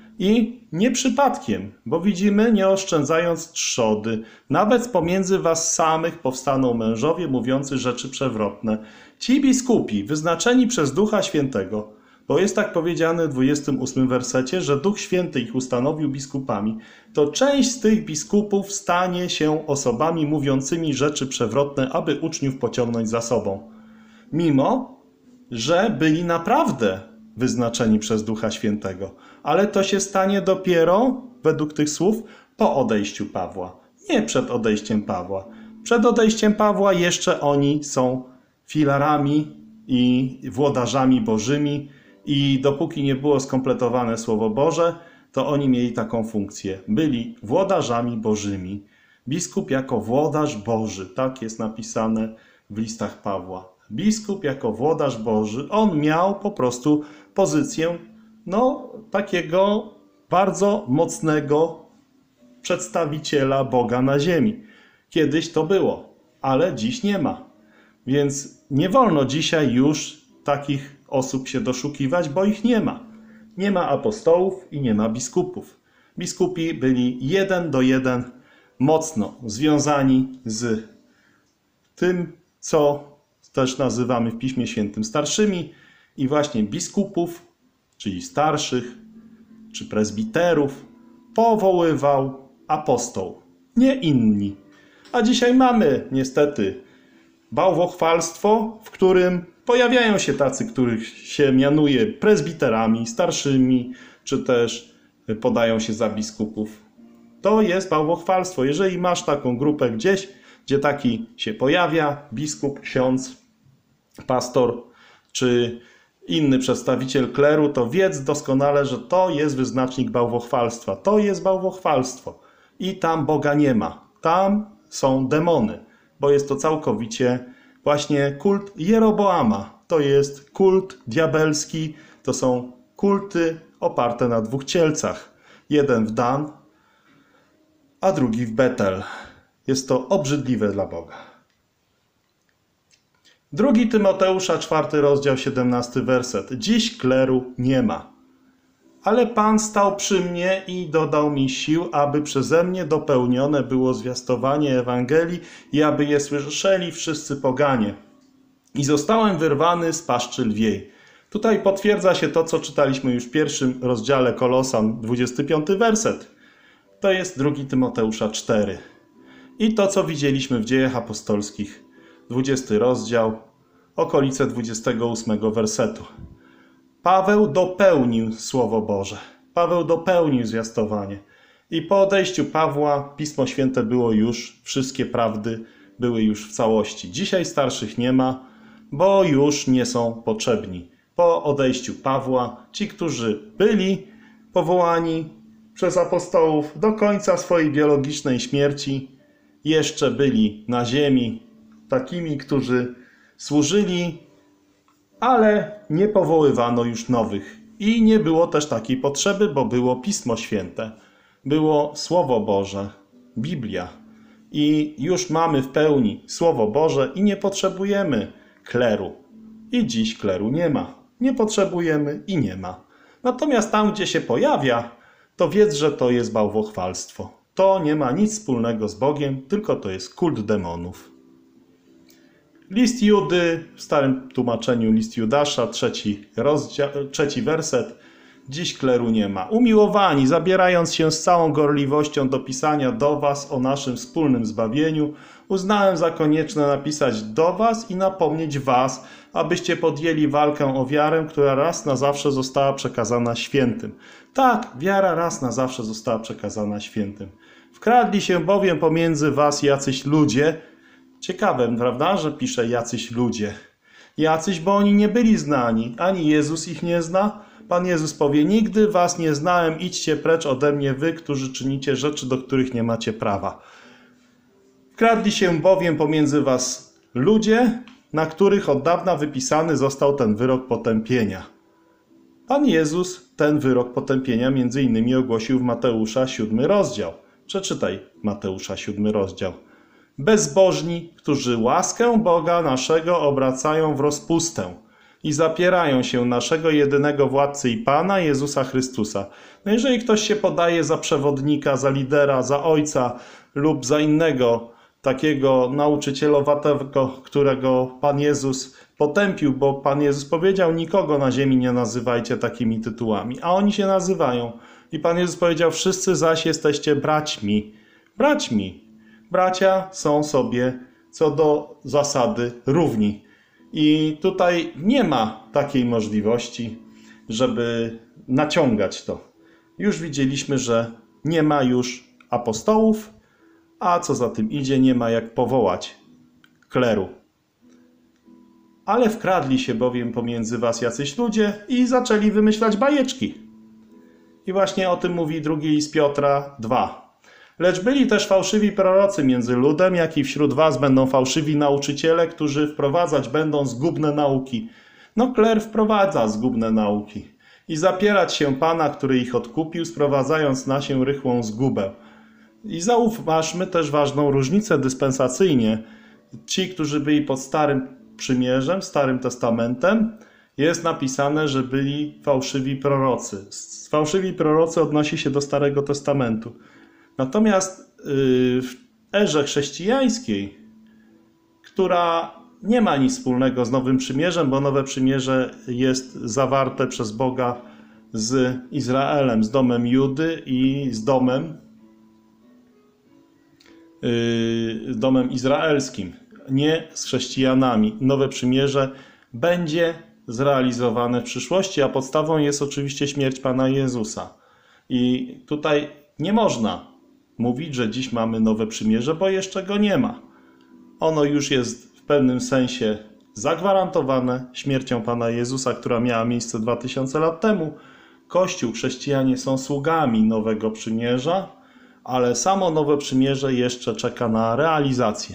I nie przypadkiem, bo widzimy, nie oszczędzając trzody, nawet pomiędzy was samych powstaną mężowie mówiący rzeczy przewrotne. Ci biskupi, wyznaczeni przez Ducha Świętego, bo jest tak powiedziane w dwudziestym ósmym wersecie, że Duch Święty ich ustanowił biskupami, to część z tych biskupów stanie się osobami mówiącymi rzeczy przewrotne, aby uczniów pociągnąć za sobą. Mimo, że byli naprawdę wyznaczeni przez Ducha Świętego. Ale to się stanie dopiero, według tych słów, po odejściu Pawła. Nie przed odejściem Pawła. Przed odejściem Pawła jeszcze oni są filarami i włodarzami bożymi i dopóki nie było skompletowane Słowo Boże, to oni mieli taką funkcję. Byli włodarzami bożymi. Biskup jako włodarz Boży. Tak jest napisane w listach Pawła. Biskup jako włodarz Boży, on miał po prostu pozycję no, takiego bardzo mocnego przedstawiciela Boga na ziemi. Kiedyś to było, ale dziś nie ma. Więc nie wolno dzisiaj już takich osób się doszukiwać, bo ich nie ma. Nie ma apostołów i nie ma biskupów. Biskupi byli jeden do jeden mocno związani z tym, co też nazywamy w Piśmie Świętym starszymi i właśnie biskupów, czyli starszych, czy prezbiterów, powoływał apostoł, nie inni. A dzisiaj mamy niestety bałwochwalstwo, w którym pojawiają się tacy, których się mianuje prezbiterami, starszymi, czy też podają się za biskupów. To jest bałwochwalstwo. Jeżeli masz taką grupę gdzieś, gdzie taki się pojawia, biskup, ksiądz, pastor, czy inny przedstawiciel kleru, to wiedz doskonale, że to jest wyznacznik bałwochwalstwa. To jest bałwochwalstwo. I tam Boga nie ma. Tam są demony, bo jest to całkowicie właśnie kult Jeroboama. To jest kult diabelski, to są kulty oparte na dwóch cielcach. Jeden w Dan, a drugi w Betel. Jest to obrzydliwe dla Boga. Drugi Tymoteusza, czwarty rozdział, siedemnasty werset. Dziś kleru nie ma. Ale Pan stał przy mnie i dodał mi sił, aby przeze mnie dopełnione było zwiastowanie Ewangelii i aby je słyszeli wszyscy poganie. I zostałem wyrwany z paszczy lwiej. Tutaj potwierdza się to, co czytaliśmy już w pierwszym rozdziale Kolosan, dwudziesty piąty werset. To jest drugi Tymoteusza cztery. I to, co widzieliśmy w Dziejach Apostolskich, dwudziesty rozdział, okolice dwudziestego ósmego wersetu. Paweł dopełnił Słowo Boże. Paweł dopełnił zwiastowanie. I po odejściu Pawła Pismo Święte było już, wszystkie prawdy były już w całości. Dzisiaj starszych nie ma, bo już nie są potrzebni. Po odejściu Pawła ci, którzy byli powołani przez apostołów do końca swojej biologicznej śmierci, jeszcze byli na ziemi takimi, którzy służyli, ale nie powoływano już nowych. I nie było też takiej potrzeby, bo było Pismo Święte, było Słowo Boże, Biblia. I już mamy w pełni Słowo Boże i nie potrzebujemy kleru. I dziś kleru nie ma. Nie potrzebujemy i nie ma. Natomiast tam, gdzie się pojawia, to wiedz, że to jest bałwochwalstwo. To nie ma nic wspólnego z Bogiem, tylko to jest kult demonów. List Judy, w starym tłumaczeniu list Judasza, trzeci, rozdział, trzeci werset. Dziś kleru nie ma. Umiłowani, zabierając się z całą gorliwością do pisania do was o naszym wspólnym zbawieniu, uznałem za konieczne napisać do was i napomnieć was, abyście podjęli walkę o wiarę, która raz na zawsze została przekazana świętym. Tak, wiara raz na zawsze została przekazana świętym. Wkradli się bowiem pomiędzy was jacyś ludzie. Ciekawe, prawda, że pisze jacyś ludzie. Jacyś, bo oni nie byli znani, ani Jezus ich nie zna. Pan Jezus powie, nigdy was nie znałem, idźcie precz ode mnie wy, którzy czynicie rzeczy, do których nie macie prawa. Wkradli się bowiem pomiędzy was ludzie, na których od dawna wypisany został ten wyrok potępienia. Pan Jezus ten wyrok potępienia między innymi ogłosił w Mateusza siódmy rozdział. Przeczytaj Mateusza siódmy rozdział. Bezbożni, którzy łaskę Boga naszego obracają w rozpustę i zapierają się naszego jedynego władcy i Pana Jezusa Chrystusa. No jeżeli ktoś się podaje za przewodnika, za lidera, za ojca lub za innego takiego nauczycielowatego, którego Pan Jezus potępił, bo Pan Jezus powiedział, nikogo na ziemi nie nazywajcie takimi tytułami, a oni się nazywają. I Pan Jezus powiedział, wszyscy zaś jesteście braćmi. Braćmi. Bracia są sobie co do zasady równi. I tutaj nie ma takiej możliwości, żeby naciągać to. Już widzieliśmy, że nie ma już apostołów, a co za tym idzie, nie ma jak powołać kleru. Ale wkradli się bowiem pomiędzy was jacyś ludzie i zaczęli wymyślać bajeczki. I właśnie o tym mówi drugi list Piotra dwa. Lecz byli też fałszywi prorocy między ludem, jak i wśród was będą fałszywi nauczyciele, którzy wprowadzać będą zgubne nauki. No kler wprowadza zgubne nauki. I zapierać się Pana, który ich odkupił, sprowadzając na się rychłą zgubę. I zauważmy też ważną różnicę dyspensacyjnie. Ci, którzy byli pod Starym Przymierzem, Starym Testamentem, jest napisane, że byli fałszywi prorocy. Fałszywi prorocy odnosi się do Starego Testamentu. Natomiast w erze chrześcijańskiej, która nie ma nic wspólnego z Nowym Przymierzem, bo Nowe Przymierze jest zawarte przez Boga z Izraelem, z domem Judy i z domem, z domem izraelskim, nie z chrześcijanami. Nowe Przymierze będzie zrealizowane w przyszłości, a podstawą jest oczywiście śmierć Pana Jezusa. I tutaj nie można mówić, że dziś mamy Nowe Przymierze, bo jeszcze go nie ma. Ono już jest w pewnym sensie zagwarantowane śmiercią Pana Jezusa, która miała miejsce dwa tysiące lat temu. Kościół, chrześcijanie są sługami Nowego Przymierza, ale samo Nowe Przymierze jeszcze czeka na realizację.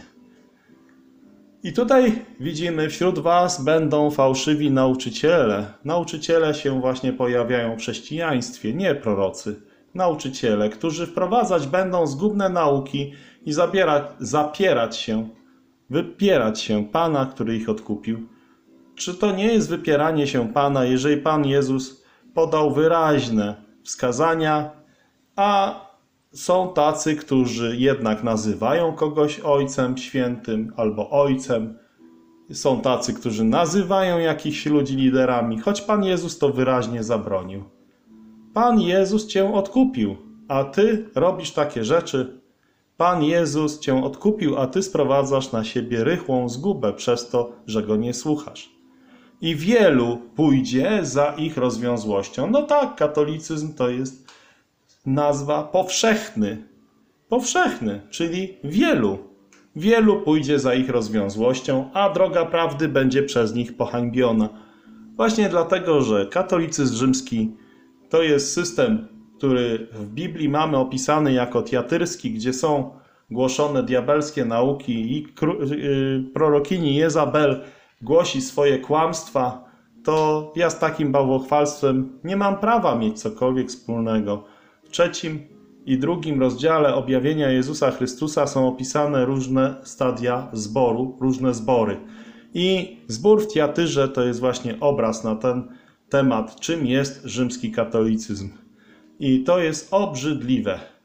I tutaj widzimy, wśród was będą fałszywi nauczyciele. Nauczyciele się właśnie pojawiają w chrześcijaństwie, nie prorocy. Nauczyciele, którzy wprowadzać będą zgubne nauki i zabierać, zapierać się, wypierać się Pana, który ich odkupił. Czy to nie jest wypieranie się Pana, jeżeli Pan Jezus podał wyraźne wskazania, a są tacy, którzy jednak nazywają kogoś Ojcem Świętym albo Ojcem. Są tacy, którzy nazywają jakichś ludzi liderami, choć Pan Jezus to wyraźnie zabronił. Pan Jezus cię odkupił, a ty robisz takie rzeczy. Pan Jezus cię odkupił, a ty sprowadzasz na siebie rychłą zgubę przez to, że go nie słuchasz. I wielu pójdzie za ich rozwiązłością. No tak, katolicyzm to jest nazwa powszechny. Powszechny, czyli wielu. Wielu pójdzie za ich rozwiązłością, a droga prawdy będzie przez nich pohańbiona. Właśnie dlatego, że katolicyzm rzymski to jest system, który w Biblii mamy opisany jako tiatyrski, gdzie są głoszone diabelskie nauki i prorokini Jezabel głosi swoje kłamstwa, to ja z takim bałwochwalstwem nie mam prawa mieć cokolwiek wspólnego. W trzecim i drugim rozdziale objawienia Jezusa Chrystusa są opisane różne stadia zboru, różne zbory. I zbór w Tiatyrze to jest właśnie obraz na ten temat, czym jest rzymski katolicyzm. I to jest obrzydliwe.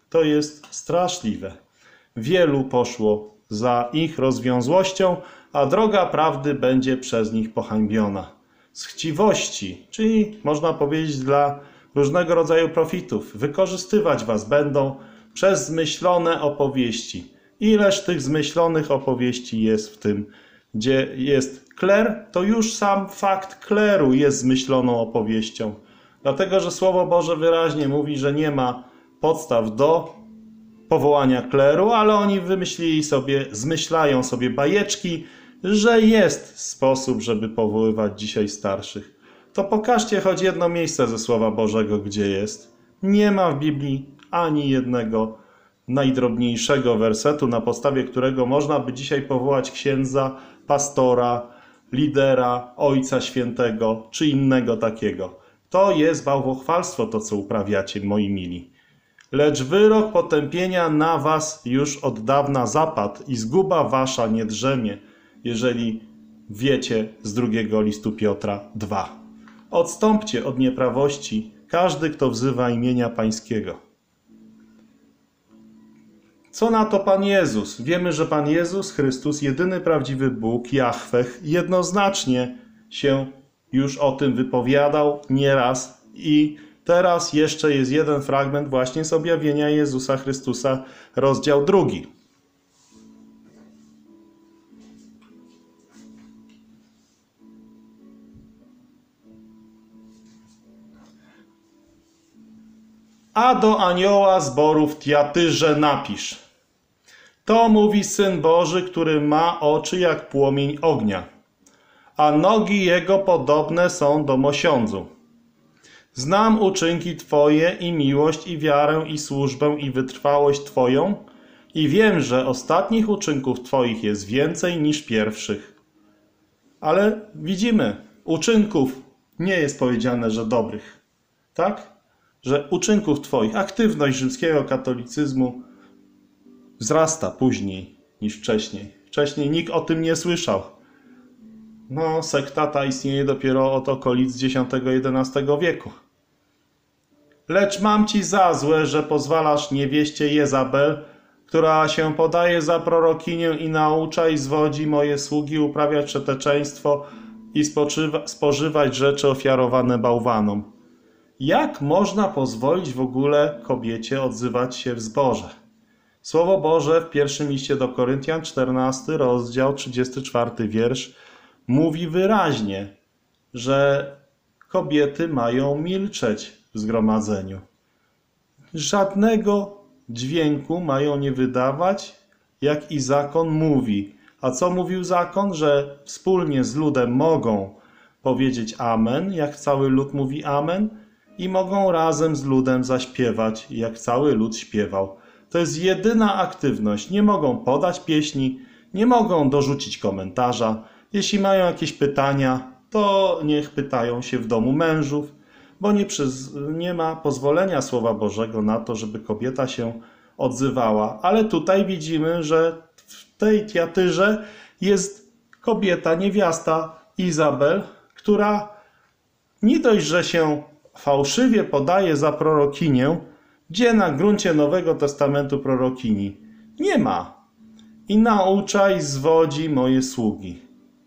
To jest straszliwe. Wielu poszło za ich rozwiązłością, a droga prawdy będzie przez nich pohańbiona. Z chciwości, czyli można powiedzieć dla różnego rodzaju profitów, wykorzystywać was będą przez zmyślone opowieści. Ileż tych zmyślonych opowieści jest w tym, gdzie jest kler, to już sam fakt kleru jest zmyśloną opowieścią. Dlatego, że Słowo Boże wyraźnie mówi, że nie ma podstaw do powołania kleru, ale oni wymyślili sobie, zmyślają sobie bajeczki, że jest sposób, żeby powoływać dzisiaj starszych. To pokażcie choć jedno miejsce ze Słowa Bożego, gdzie jest. Nie ma w Biblii ani jednego najdrobniejszego wersetu, na podstawie którego można by dzisiaj powołać księdza, pastora, lidera, ojca świętego czy innego takiego. To jest bałwochwalstwo, to co uprawiacie, moi mili. Lecz wyrok potępienia na was już od dawna zapadł i zguba wasza nie drzemie, jeżeli wiecie z drugiego listu Piotra dwa. Odstąpcie od nieprawości, każdy, kto wzywa imienia Pańskiego. Co na to Pan Jezus? Wiemy, że Pan Jezus Chrystus, jedyny prawdziwy Bóg, Jahweh, jednoznacznie się już o tym wypowiadał nieraz i teraz jeszcze jest jeden fragment właśnie z objawienia Jezusa Chrystusa, rozdział drugi. A do anioła zboru w Tiatyrze napisz. To mówi Syn Boży, który ma oczy jak płomień ognia, a nogi jego podobne są do mosiądzu. Znam uczynki Twoje i miłość, i wiarę, i służbę, i wytrwałość Twoją i wiem, że ostatnich uczynków Twoich jest więcej niż pierwszych. Ale widzimy, uczynków nie jest powiedziane, że dobrych. Tak? Że uczynków Twoich, aktywność rzymskiego katolicyzmu wzrasta później niż wcześniej. Wcześniej nikt o tym nie słyszał. No, sekta ta istnieje dopiero od okolic dziesiątego-jedenastego wieku. Lecz mam ci za złe, że pozwalasz niewieście Jezabel, która się podaje za prorokinię i naucza i zwodzi moje sługi uprawiać przeteczeństwo i spoczywa, spożywać rzeczy ofiarowane bałwanom. Jak można pozwolić w ogóle kobiecie odzywać się w zborze? Słowo Boże w pierwszym liście do Koryntian, czternasty rozdział, trzydziesty czwarty wiersz, mówi wyraźnie, że kobiety mają milczeć w zgromadzeniu. Żadnego dźwięku mają nie wydawać, jak i zakon mówi. A co mówił zakon? Że wspólnie z ludem mogą powiedzieć amen, jak cały lud mówi amen, i mogą razem z ludem zaśpiewać, jak cały lud śpiewał. To jest jedyna aktywność. Nie mogą podać pieśni, nie mogą dorzucić komentarza. Jeśli mają jakieś pytania, to niech pytają się w domu mężów, bo nie, przyz... nie ma pozwolenia Słowa Bożego na to, żeby kobieta się odzywała. Ale tutaj widzimy, że w tej Tiatyrze jest kobieta, niewiasta Izabel, która nie dość, że się fałszywie podaje za prorokinię, gdzie na gruncie Nowego Testamentu prorokini nie ma. I naucza i zwodzi moje sługi.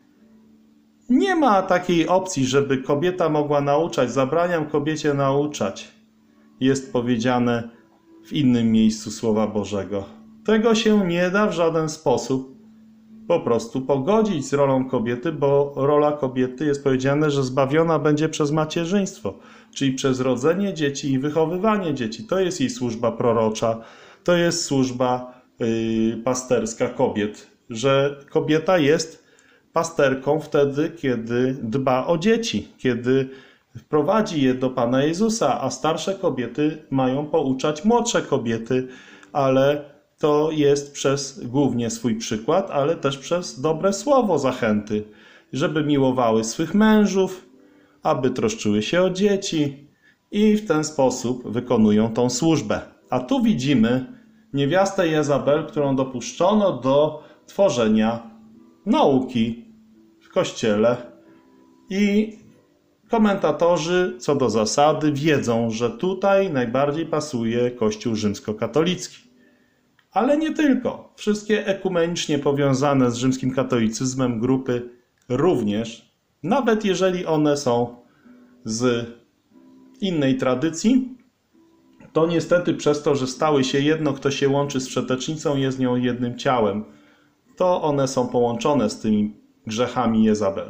Nie ma takiej opcji, żeby kobieta mogła nauczać. Zabraniam kobiecie nauczać. Jest powiedziane w innym miejscu Słowa Bożego. Tego się nie da w żaden sposób po prostu pogodzić z rolą kobiety, bo rola kobiety jest powiedziane, że zbawiona będzie przez macierzyństwo, czyli przez rodzenie dzieci i wychowywanie dzieci. To jest jej służba prorocza, to jest służba yy, pasterska kobiet, że kobieta jest pasterką wtedy, kiedy dba o dzieci, kiedy wprowadzi je do Pana Jezusa, a starsze kobiety mają pouczać młodsze kobiety, ale to jest przez głównie swój przykład, ale też przez dobre słowo zachęty, żeby miłowały swych mężów, aby troszczyły się o dzieci i w ten sposób wykonują tą służbę. A tu widzimy niewiastę Jezabel, którą dopuszczono do tworzenia nauki w Kościele i Komentatorzy co do zasady wiedzą, że tutaj najbardziej pasuje Kościół rzymskokatolicki. Ale nie tylko. Wszystkie ekumenicznie powiązane z rzymskim katolicyzmem grupy również, nawet jeżeli one są z innej tradycji, to niestety przez to, że stały się jedno, kto się łączy z wszetecznicą, jest nią jednym ciałem, to one są połączone z tymi grzechami Jezabel.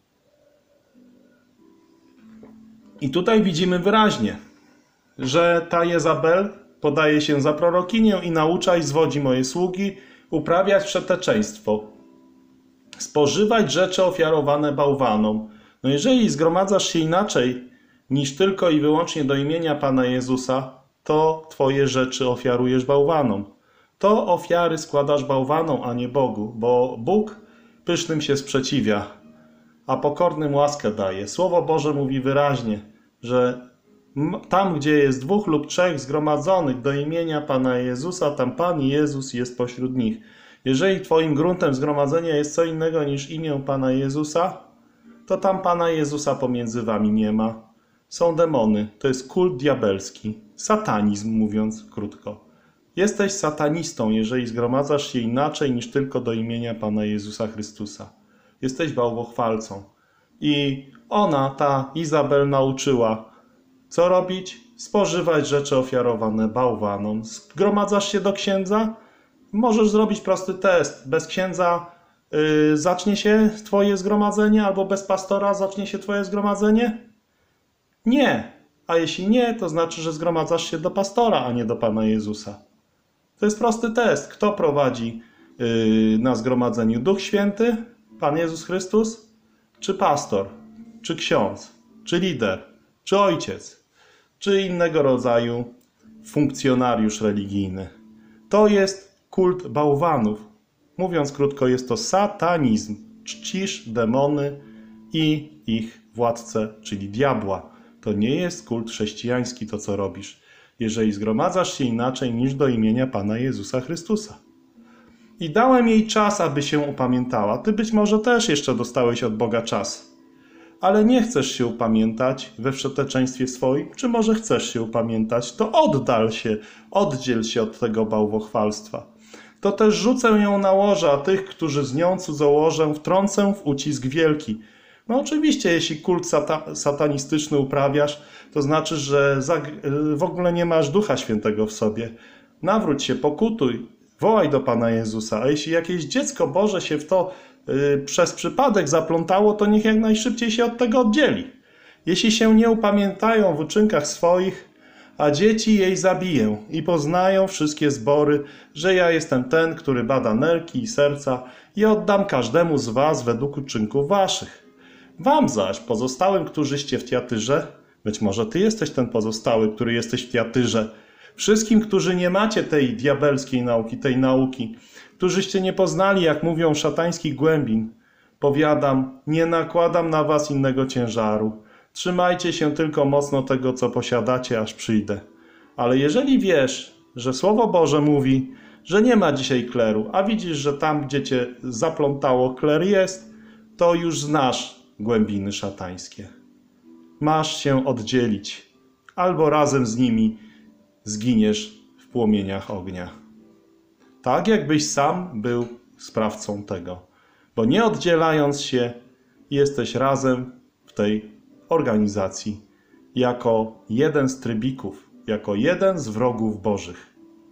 I tutaj widzimy wyraźnie, że ta Jezabel podaje się za prorokinię i naucza i zwodzi moje sługi uprawiać wszeteczeństwo, spożywać rzeczy ofiarowane bałwanom. No jeżeli zgromadzasz się inaczej niż tylko i wyłącznie do imienia Pana Jezusa, to twoje rzeczy ofiarujesz bałwanom. To ofiary składasz bałwanom, a nie Bogu, bo Bóg pysznym się sprzeciwia, a pokornym łaskę daje. Słowo Boże mówi wyraźnie, że tam, gdzie jest dwóch lub trzech zgromadzonych do imienia Pana Jezusa, tam Pan Jezus jest pośród nich. Jeżeli twoim gruntem zgromadzenia jest co innego niż imię Pana Jezusa, to tam Pana Jezusa pomiędzy wami nie ma. Są demony, to jest kult diabelski, satanizm mówiąc krótko. Jesteś satanistą, jeżeli zgromadzasz się inaczej niż tylko do imienia Pana Jezusa Chrystusa. Jesteś bałwochwalcą. I ona, ta Izabel, nauczyła, co robić? Spożywać rzeczy ofiarowane bałwanom. Zgromadzasz się do księdza? Możesz zrobić prosty test. Bez księdza yy, zacznie się twoje zgromadzenie, albo bez pastora zacznie się twoje zgromadzenie? Nie. A jeśli nie, to znaczy, że zgromadzasz się do pastora, a nie do Pana Jezusa. To jest prosty test. Kto prowadzi yy, na zgromadzeniu? Duch Święty? Pan Jezus Chrystus? Czy pastor? Czy ksiądz? Czy lider? Czy ojciec? Czy innego rodzaju funkcjonariusz religijny? To jest kult bałwanów. Mówiąc krótko, jest to satanizm. Czcisz demony i ich władcę, czyli diabła. To nie jest kult chrześcijański, to co robisz, jeżeli zgromadzasz się inaczej niż do imienia Pana Jezusa Chrystusa. I dałem jej czas, aby się upamiętała. Ty być może też jeszcze dostałeś od Boga czas. Ale nie chcesz się upamiętać we wszeteczeństwie swoim, czy może chcesz się upamiętać, to oddal się, oddziel się od tego bałwochwalstwa. To też rzucę ją na łoże, a tych, którzy z nią cudzołożę, wtrącę w ucisk wielki. No oczywiście, jeśli kult sata satanistyczny uprawiasz, to znaczy, że w ogóle nie masz Ducha Świętego w sobie. Nawróć się, pokutuj, wołaj do Pana Jezusa. A jeśli jakieś dziecko Boże się w to yy, przez przypadek zaplątało, to niech jak najszybciej się od tego oddzieli. Jeśli się nie upamiętają w uczynkach swoich, a dzieci jej zabiję i poznają wszystkie zbory, że ja jestem ten, który bada nerki i serca i oddam każdemu z was według uczynków waszych. Wam zaś, pozostałym, którzyście w Tiatyrze, być może ty jesteś ten pozostały, który jesteś w Tiatyrze, wszystkim, którzy nie macie tej diabelskiej nauki, tej nauki, którzyście nie poznali, jak mówią, szatańskich głębin, powiadam, nie nakładam na was innego ciężaru. Trzymajcie się tylko mocno tego, co posiadacie, aż przyjdę. Ale jeżeli wiesz, że Słowo Boże mówi, że nie ma dzisiaj kleru, a widzisz, że tam, gdzie cię zaplątało, kler jest, to już znasz głębiny szatańskie. Masz się oddzielić, albo razem z nimi zginiesz w płomieniach ognia. Tak jakbyś sam był sprawcą tego. Bo nie oddzielając się, jesteś razem w tej organizacji jako jeden z trybików, jako jeden z wrogów bożych.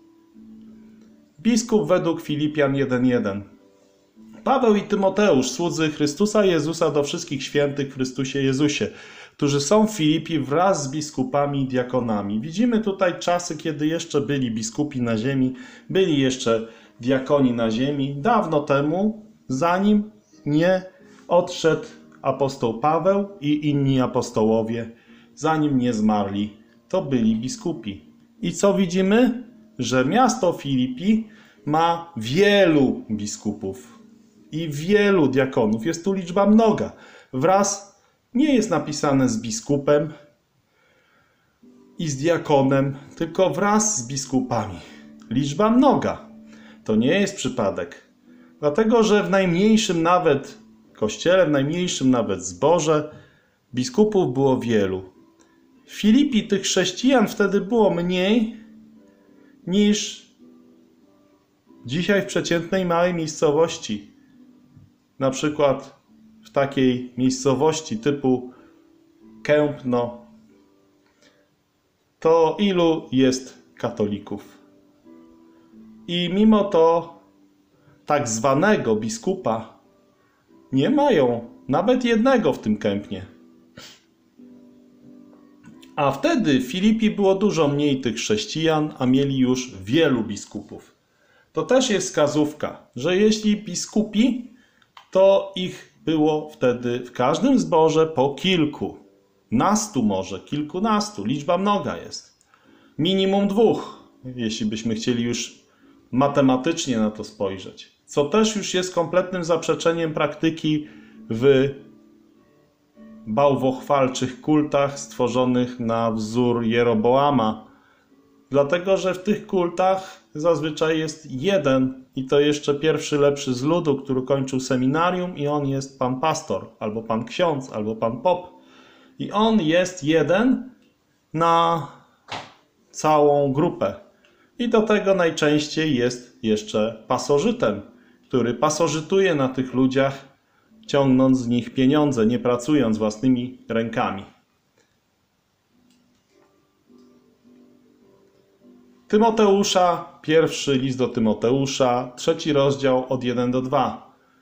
Biskup według Filipian jeden jeden. Paweł i Tymoteusz, słudzy Chrystusa Jezusa do wszystkich świętych w Chrystusie Jezusie, którzy są w Filipi wraz z biskupami i diakonami. Widzimy tutaj czasy, kiedy jeszcze byli biskupi na ziemi, byli jeszcze diakoni na ziemi, dawno temu, zanim nie odszedł apostoł Paweł i inni apostołowie, zanim nie zmarli, to byli biskupi. I co widzimy? Że miasto Filipi ma wielu biskupów i wielu diakonów. Jest tu liczba mnoga. Wraz nie jest napisane z biskupem i z diakonem, tylko wraz z biskupami. Liczba mnoga. To nie jest przypadek. Dlatego, że w najmniejszym nawet kościele, w najmniejszym nawet zborze biskupów było wielu. W Filipii tych chrześcijan wtedy było mniej niż dzisiaj w przeciętnej małej miejscowości. Na przykład w takiej miejscowości typu Kępno, to ilu jest katolików? I mimo to tak zwanego biskupa nie mają nawet jednego w tym Kępnie. A wtedy w Filipii było dużo mniej tych chrześcijan, a mieli już wielu biskupów. To też jest wskazówka, że jeśli biskupi, to ich było wtedy w każdym zborze po kilku. Nastu może, kilkunastu. Liczba mnoga jest. Minimum dwóch, jeśli byśmy chcieli już matematycznie na to spojrzeć. Co też już jest kompletnym zaprzeczeniem praktyki w bałwochwalczych kultach stworzonych na wzór Jeroboama. Dlatego, że w tych kultach zazwyczaj jest jeden i to jeszcze pierwszy lepszy z ludu, który kończył seminarium i on jest pan pastor, albo pan ksiądz, albo pan pop. I on jest jeden na całą grupę. I do tego najczęściej jest jeszcze pasożytem, który pasożytuje na tych ludziach, ciągnąc z nich pieniądze, nie pracując własnymi rękami. Tymoteusza, pierwszy list do Tymoteusza, trzeci rozdział od pierwszego do drugiego.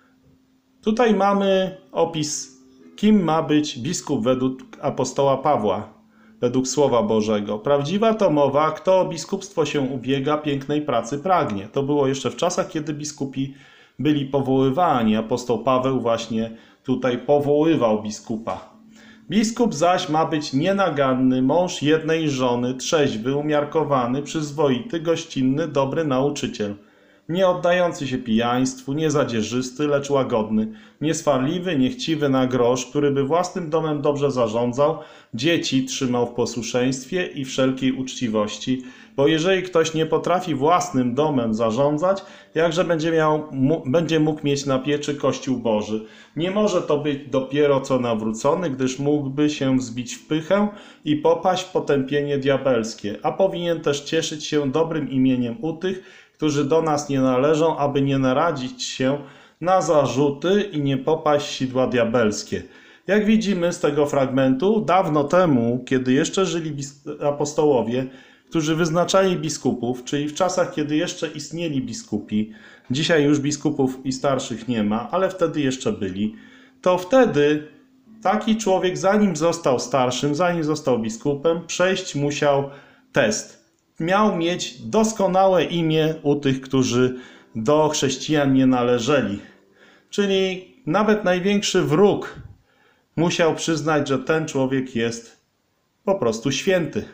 Tutaj mamy opis, kim ma być biskup według apostoła Pawła, według Słowa Bożego. Prawdziwa to mowa, kto o biskupstwo się ubiega, pięknej pracy pragnie. To było jeszcze w czasach, kiedy biskupi byli powoływani. Apostoł Paweł właśnie tutaj powoływał biskupa. Biskup zaś ma być nienaganny, mąż jednej żony, trzeźwy, umiarkowany, przyzwoity, gościnny, dobry nauczyciel, nie oddający się pijaństwu, nie zadzierzysty, lecz łagodny, nieswarliwy, niechciwy na grosz, który by własnym domem dobrze zarządzał, dzieci trzymał w posłuszeństwie i wszelkiej uczciwości, bo jeżeli ktoś nie potrafi własnym domem zarządzać, jakże będzie, miał, będzie mógł mieć na pieczy Kościół Boży. Nie może to być dopiero co nawrócony, gdyż mógłby się wzbić w pychę i popaść w potępienie diabelskie, a powinien też cieszyć się dobrym imieniem u tych, którzy do nas nie należą, aby nie naradzić się na zarzuty i nie popaść w sidła diabelskie. Jak widzimy z tego fragmentu, dawno temu, kiedy jeszcze żyli apostołowie, którzy wyznaczali biskupów, czyli w czasach, kiedy jeszcze istnieli biskupi, dzisiaj już biskupów i starszych nie ma, ale wtedy jeszcze byli, to wtedy taki człowiek, zanim został starszym, zanim został biskupem, przejść musiał test. Miał mieć doskonałe imię u tych, którzy do chrześcijan nie należeli. Czyli nawet największy wróg musiał przyznać, że ten człowiek jest po prostu święty.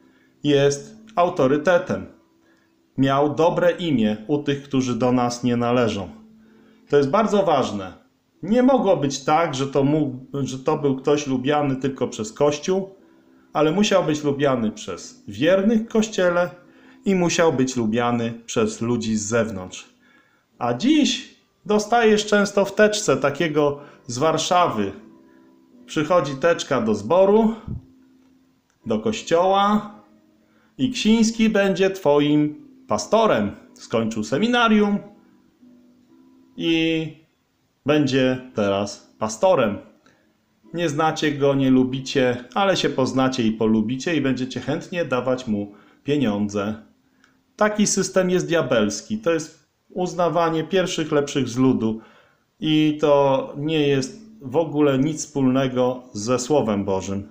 Jest autorytetem. Miał dobre imię u tych, którzy do nas nie należą. To jest bardzo ważne. Nie mogło być tak, że to, mógł, że to był ktoś lubiany tylko przez Kościół, ale musiał być lubiany przez wiernych Kościele i musiał być lubiany przez ludzi z zewnątrz. A dziś dostajesz często w teczce takiego z Warszawy. Przychodzi teczka do zboru, do kościoła i Ksiński będzie twoim pastorem. Skończył seminarium i będzie teraz pastorem. Nie znacie go, nie lubicie, ale się poznacie i polubicie i będziecie chętnie dawać mu pieniądze. Taki system jest diabelski. To jest uznawanie pierwszych lepszych z ludu i to nie jest w ogóle nic wspólnego ze Słowem Bożym.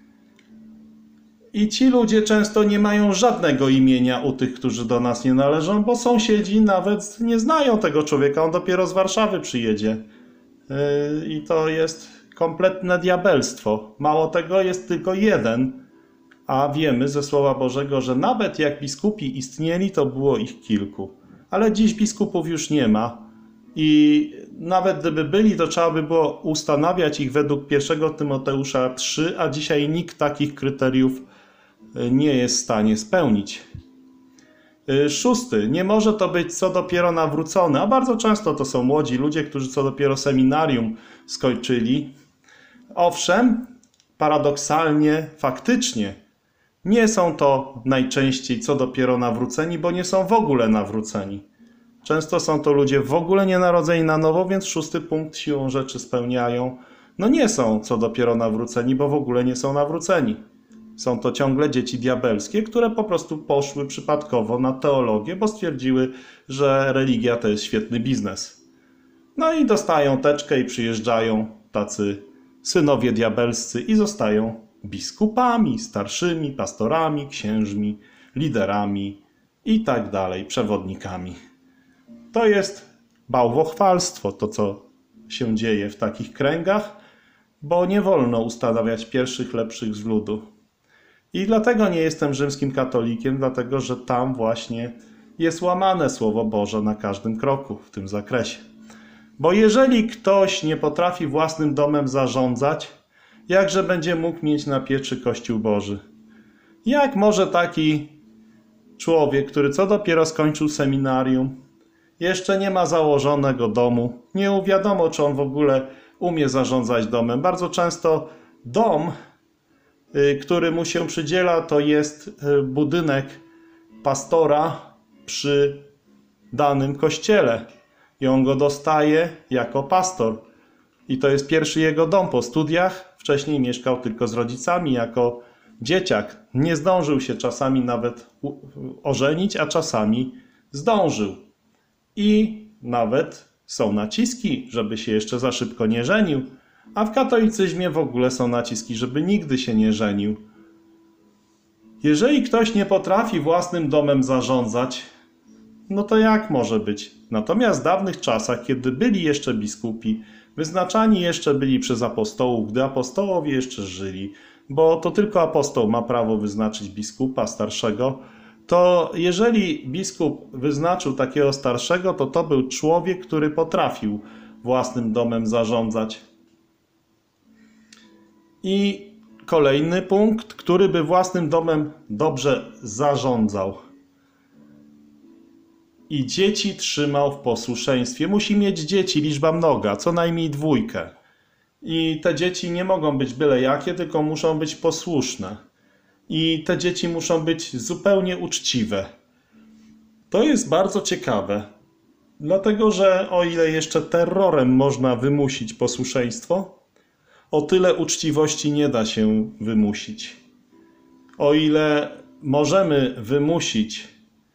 I ci ludzie często nie mają żadnego imienia u tych, którzy do nas nie należą, bo sąsiedzi nawet nie znają tego człowieka, on dopiero z Warszawy przyjedzie. Yy, I to jest kompletne diabelstwo. Mało tego, jest tylko jeden, a wiemy ze Słowa Bożego, że nawet jak biskupi istnieli, to było ich kilku. Ale dziś biskupów już nie ma i nawet gdyby byli, to trzeba by było ustanawiać ich według pierwszego Tymoteusza trzy, a dzisiaj nikt takich kryteriów nie jest w stanie spełnić. Szósty. Nie może to być co dopiero nawrócony, a bardzo często to są młodzi ludzie, którzy co dopiero seminarium skończyli. Owszem, paradoksalnie, faktycznie nie są to najczęściej co dopiero nawróceni, bo nie są w ogóle nawróceni. Często są to ludzie w ogóle nie narodzeni na nowo, więc szósty punkt siłą rzeczy spełniają. No nie są co dopiero nawróceni, bo w ogóle nie są nawróceni. Są to ciągle dzieci diabelskie, które po prostu poszły przypadkowo na teologię, bo stwierdziły, że religia to jest świetny biznes. No i dostają teczkę i przyjeżdżają tacy synowie diabelscy i zostają biskupami, starszymi, pastorami, księżmi, liderami i tak dalej, przewodnikami. To jest bałwochwalstwo, to co się dzieje w takich kręgach, bo nie wolno ustanawiać pierwszych lepszych z ludu. I dlatego nie jestem rzymskim katolikiem, dlatego że tam właśnie jest łamane Słowo Boże na każdym kroku w tym zakresie. Bo jeżeli ktoś nie potrafi własnym domem zarządzać, jakże będzie mógł mieć na pieczy Kościół Boży? Jak może taki człowiek, który co dopiero skończył seminarium, jeszcze nie ma założonego domu, nie wiadomo, czy on w ogóle umie zarządzać domem. Bardzo często dom, który mu się przydziela, to jest budynek pastora przy danym kościele. I on go dostaje jako pastor. I to jest pierwszy jego dom po studiach. Wcześniej mieszkał tylko z rodzicami jako dzieciak. Nie zdążył się czasami nawet ożenić, a czasami zdążył. I nawet są naciski, żeby się jeszcze za szybko nie żenił. A w katolicyzmie w ogóle są naciski, żeby nigdy się nie żenił. Jeżeli ktoś nie potrafi własnym domem zarządzać, no to jak może być? Natomiast w dawnych czasach, kiedy byli jeszcze biskupi, wyznaczani jeszcze byli przez apostołów, gdy apostołowie jeszcze żyli, bo to tylko apostoł ma prawo wyznaczyć biskupa starszego, to jeżeli biskup wyznaczył takiego starszego, to to był człowiek, który potrafił własnym domem zarządzać. I kolejny punkt, który by własnym domem dobrze zarządzał. I dzieci trzymał w posłuszeństwie. Musi mieć dzieci, liczba mnoga, co najmniej dwójkę. I te dzieci nie mogą być byle jakie, tylko muszą być posłuszne. I te dzieci muszą być zupełnie uczciwe. To jest bardzo ciekawe, dlatego że o ile jeszcze terrorem można wymusić posłuszeństwo, o tyle uczciwości nie da się wymusić. O ile możemy wymusić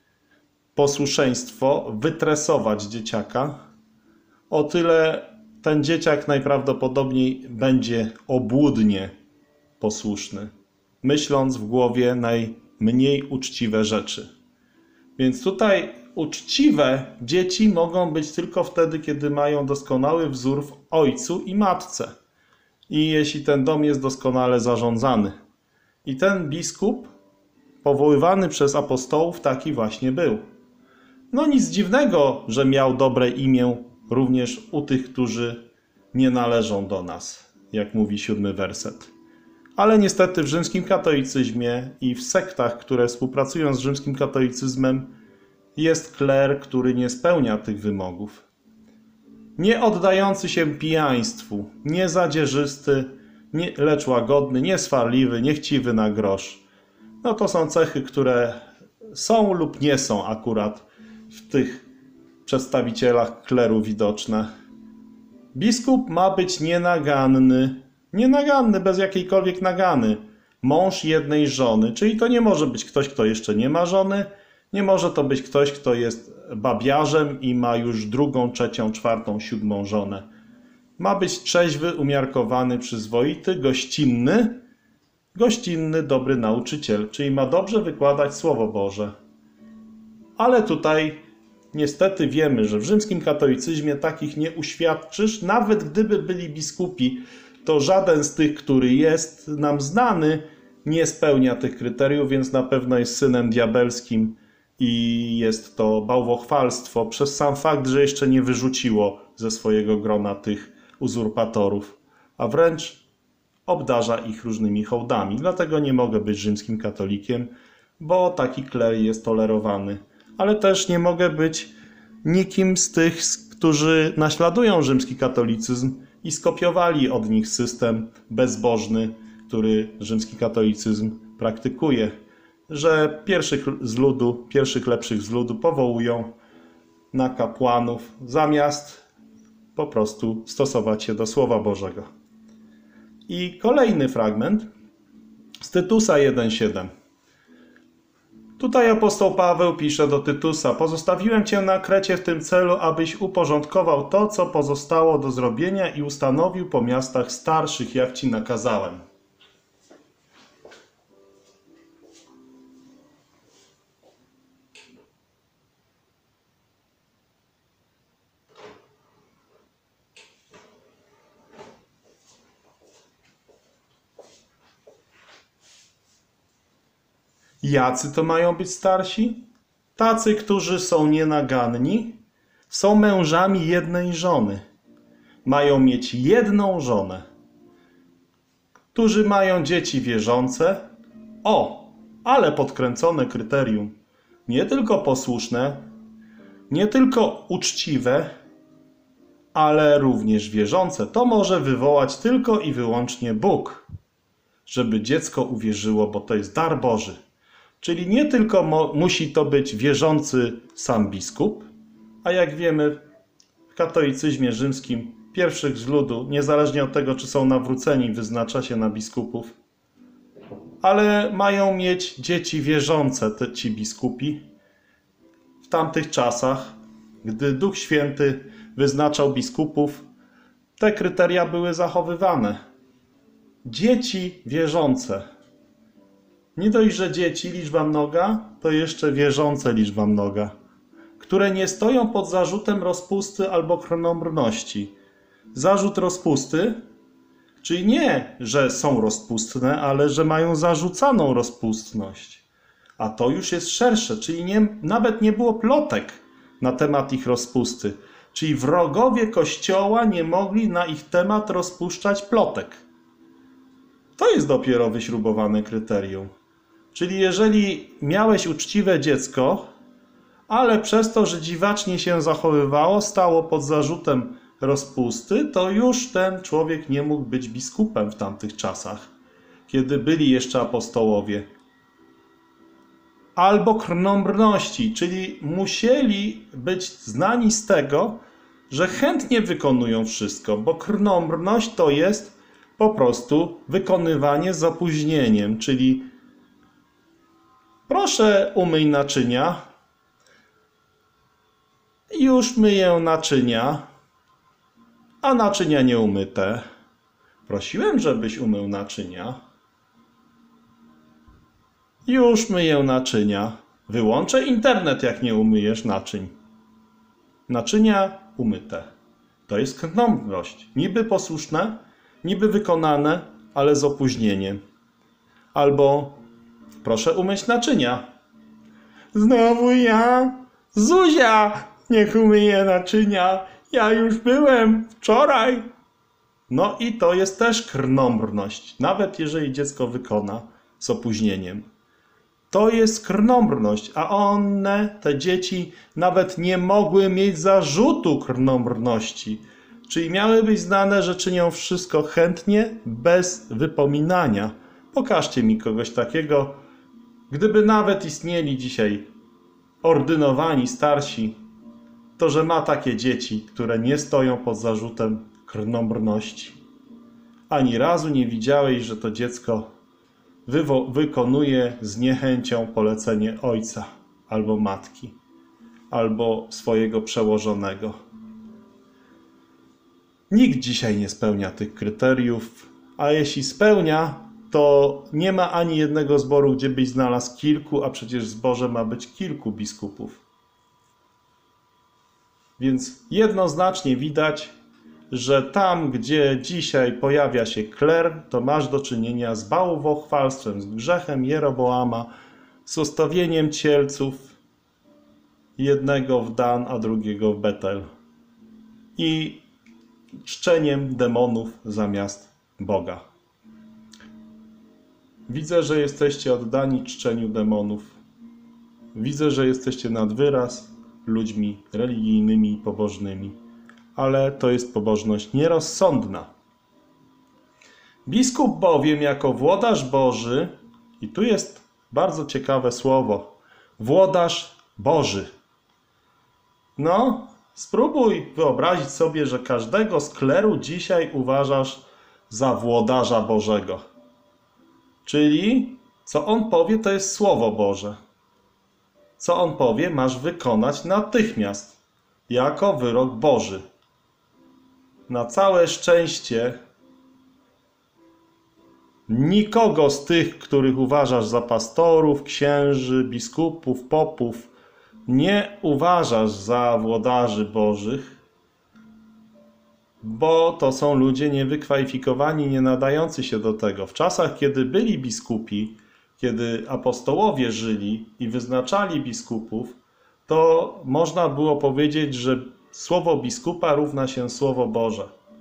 posłuszeństwo, wytresować dzieciaka, o tyle ten dzieciak najprawdopodobniej będzie obłudnie posłuszny, myśląc w głowie najmniej uczciwe rzeczy. Więc tutaj uczciwe dzieci mogą być tylko wtedy, kiedy mają doskonały wzór w ojcu i matce. I jeśli ten dom jest doskonale zarządzany. I ten biskup, powoływany przez apostołów, taki właśnie był. No nic dziwnego, że miał dobre imię również u tych, którzy nie należą do nas, jak mówi siódmy werset. Ale niestety w rzymskim katolicyzmie i w sektach, które współpracują z rzymskim katolicyzmem, jest kler, który nie spełnia tych wymogów. Nie oddający się pijaństwu, nie zadzierzysty, nie, lecz łagodny, nieswarliwy, niechciwy na grosz. No to są cechy, które są lub nie są akurat w tych przedstawicielach kleru widoczne. Biskup ma być nienaganny, nienaganny, bez jakiejkolwiek nagany. Mąż jednej żony, czyli to nie może być ktoś, kto jeszcze nie ma żony, nie może to być ktoś, kto jest babiarzem i ma już drugą, trzecią, czwartą, siódmą żonę. Ma być trzeźwy, umiarkowany, przyzwoity, gościnny, gościnny, dobry nauczyciel, czyli ma dobrze wykładać Słowo Boże. Ale tutaj niestety wiemy, że w rzymskim katolicyzmie takich nie uświadczysz, nawet gdyby byli biskupi, to żaden z tych, który jest nam znany, nie spełnia tych kryteriów, więc na pewno jest synem diabelskim i jest to bałwochwalstwo przez sam fakt, że jeszcze nie wyrzuciło ze swojego grona tych uzurpatorów, a wręcz obdarza ich różnymi hołdami. Dlatego nie mogę być rzymskim katolikiem, bo taki kler jest tolerowany. Ale też nie mogę być nikim z tych, którzy naśladują rzymski katolicyzm i skopiowali od nich system bezbożny, który rzymski katolicyzm praktykuje, że pierwszych z ludu, pierwszych lepszych z ludu powołują na kapłanów, zamiast po prostu stosować się do Słowa Bożego. I kolejny fragment z Tytusa jeden siedem. Tutaj apostoł Paweł pisze do Tytusa: pozostawiłem cię na Krecie w tym celu, abyś uporządkował to, co pozostało do zrobienia i ustanowił po miastach starszych, jak ci nakazałem. Jacy to mają być starsi? Tacy, którzy są nienaganni, są mężami jednej żony. Mają mieć jedną żonę. Którzy mają dzieci wierzące. O, ale podkręcone kryterium. Nie tylko posłuszne, nie tylko uczciwe, ale również wierzące. To może wywołać tylko i wyłącznie Bóg, żeby dziecko uwierzyło, bo to jest dar Boży. Czyli nie tylko musi to być wierzący sam biskup, a jak wiemy w katolicyzmie rzymskim pierwszych z ludu, niezależnie od tego, czy są nawróceni, wyznacza się na biskupów, ale mają mieć dzieci wierzące, te, ci biskupi. W tamtych czasach, gdy Duch Święty wyznaczał biskupów, te kryteria były zachowywane. Dzieci wierzące. Nie dość, że dzieci, liczba mnoga, to jeszcze wierzące liczba mnoga, które nie stoją pod zarzutem rozpusty albo krnąbrności. Zarzut rozpusty, czyli nie, że są rozpustne, ale że mają zarzucaną rozpustność. A to już jest szersze, czyli nie, nawet nie było plotek na temat ich rozpusty. Czyli wrogowie Kościoła nie mogli na ich temat rozpuszczać plotek. To jest dopiero wyśrubowane kryterium. Czyli jeżeli miałeś uczciwe dziecko, ale przez to, że dziwacznie się zachowywało, stało pod zarzutem rozpusty, to już ten człowiek nie mógł być biskupem w tamtych czasach, kiedy byli jeszcze apostołowie. Albo krnąbrności, czyli musieli być znani z tego, że chętnie wykonują wszystko, bo krnąbrność to jest po prostu wykonywanie z opóźnieniem, czyli proszę, umyj naczynia. Już myję naczynia, a naczynia nieumyte. Prosiłem, żebyś umył naczynia. Już myję naczynia. Wyłączę internet, jak nie umyjesz naczyń. Naczynia umyte. To jest krnąbrność. Niby posłuszne, niby wykonane, ale z opóźnieniem. Albo proszę umyć naczynia. Znowu ja? Zuzia, niech umyje naczynia. Ja już byłem wczoraj. No i to jest też krnąbrność. Nawet jeżeli dziecko wykona z opóźnieniem. To jest krnąbrność, a one, te dzieci, nawet nie mogły mieć zarzutu krnąbrności. Czyli miały być znane, że czynią wszystko chętnie, bez wypominania. Pokażcie mi kogoś takiego. Gdyby nawet istnieli dzisiaj ordynowani starsi, to że ma takie dzieci, które nie stoją pod zarzutem krnąbrności. Ani razu nie widziałeś, że to dziecko wykonuje z niechęcią polecenie ojca albo matki, albo swojego przełożonego. Nikt dzisiaj nie spełnia tych kryteriów, a jeśli spełnia, to nie ma ani jednego zboru, gdzie byś znalazł kilku, a przecież w zborze ma być kilku biskupów. Więc jednoznacznie widać, że tam, gdzie dzisiaj pojawia się kler, to masz do czynienia z bałwochwalstwem, z grzechem Jeroboama, z ustawieniem cielców, jednego w Dan, a drugiego w Betel i czczeniem demonów zamiast Boga. Widzę, że jesteście oddani czczeniu demonów. Widzę, że jesteście nad wyraz ludźmi religijnymi i pobożnymi, ale to jest pobożność nierozsądna. Biskup bowiem jako włodarz Boży, i tu jest bardzo ciekawe słowo, włodarz Boży. No, spróbuj wyobrazić sobie, że każdego z kleru dzisiaj uważasz za włodarza Bożego. Czyli co on powie, to jest Słowo Boże. Co on powie, masz wykonać natychmiast, jako wyrok Boży. Na całe szczęście nikogo z tych, których uważasz za pastorów, księży, biskupów, popów, nie uważasz za włodarzy bożych, bo to są ludzie niewykwalifikowani, nie nadający się do tego. W czasach, kiedy byli biskupi, kiedy apostołowie żyli i wyznaczali biskupów, to można było powiedzieć, że słowo biskupa równa się Słowo Boże.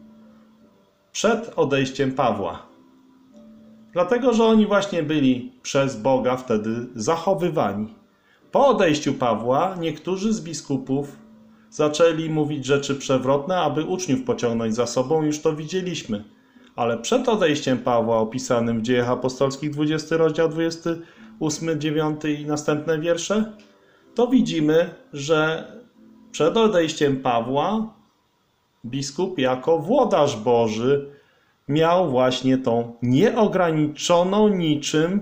Przed odejściem Pawła. Dlatego, że oni właśnie byli przez Boga wtedy zachowywani. Po odejściu Pawła niektórzy z biskupów zaczęli mówić rzeczy przewrotne, aby uczniów pociągnąć za sobą, już to widzieliśmy. Ale przed odejściem Pawła, opisanym w Dziejach Apostolskich, dwudziesty rozdział, dwudziesty ósmy, dziewiąty i następne wiersze, to widzimy, że przed odejściem Pawła biskup jako włodarz Boży miał właśnie tą nieograniczoną niczym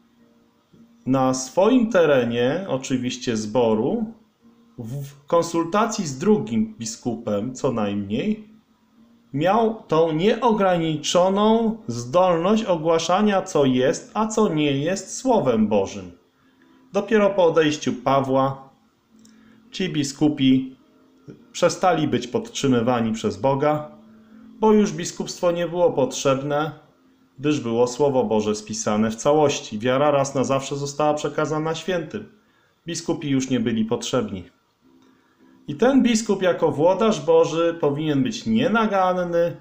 na swoim terenie, oczywiście zboru, w konsultacji z drugim biskupem co najmniej, miał tą nieograniczoną zdolność ogłaszania, co jest, a co nie jest Słowem Bożym. Dopiero po odejściu Pawła ci biskupi przestali być podtrzymywani przez Boga, bo już biskupstwo nie było potrzebne, gdyż było Słowo Boże spisane w całości. Wiara raz na zawsze została przekazana świętym. Biskupi już nie byli potrzebni. I ten biskup jako włodarz Boży powinien być nienaganny,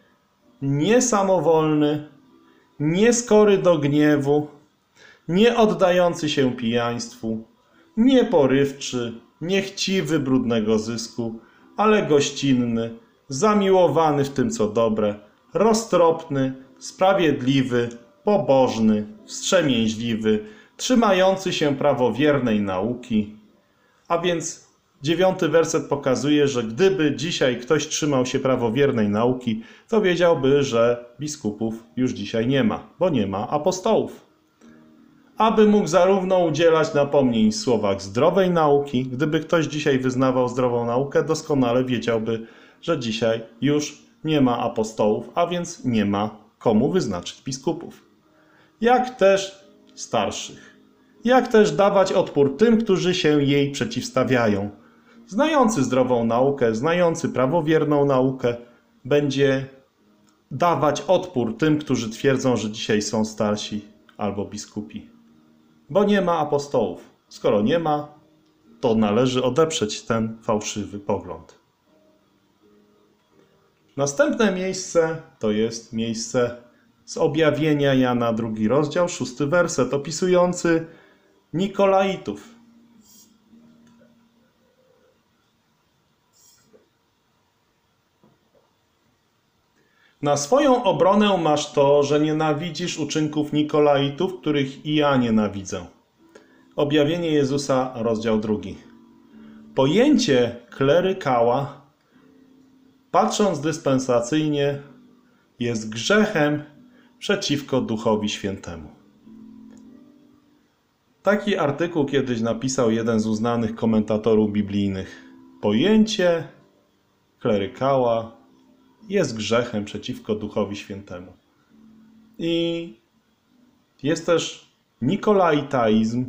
niesamowolny, nieskory do gniewu, nie oddający się pijaństwu, nieporywczy, niechciwy brudnego zysku, ale gościnny, zamiłowany w tym, co dobre, roztropny, sprawiedliwy, pobożny, wstrzemięźliwy, trzymający się prawowiernej nauki. A więc dziewiąty werset pokazuje, że gdyby dzisiaj ktoś trzymał się prawowiernej nauki, to wiedziałby, że biskupów już dzisiaj nie ma, bo nie ma apostołów. Aby mógł zarówno udzielać napomnień w słowach zdrowej nauki, gdyby ktoś dzisiaj wyznawał zdrową naukę, doskonale wiedziałby, że dzisiaj już nie ma apostołów, a więc nie ma komu wyznaczyć biskupów. Jak też starszych. Jak też dawać odpór tym, którzy się jej przeciwstawiają. Znający zdrową naukę, znający prawowierną naukę, będzie dawać odpór tym, którzy twierdzą, że dzisiaj są starsi albo biskupi. Bo nie ma apostołów. Skoro nie ma, to należy odeprzeć ten fałszywy pogląd. Następne miejsce to jest miejsce z objawienia Jana, drugi rozdział, szósty werset, opisujący Nikolaitów. Na swoją obronę masz to, że nienawidzisz uczynków Nikolaitów, których i ja nienawidzę. Objawienie Jezusa, rozdział drugi. Pojęcie klerykała, patrząc dyspensacyjnie, jest grzechem przeciwko Duchowi Świętemu. Taki artykuł kiedyś napisał jeden z uznanych komentatorów biblijnych. Pojęcie klerykała jest grzechem przeciwko Duchowi Świętemu. I jest też nikolaitaizm,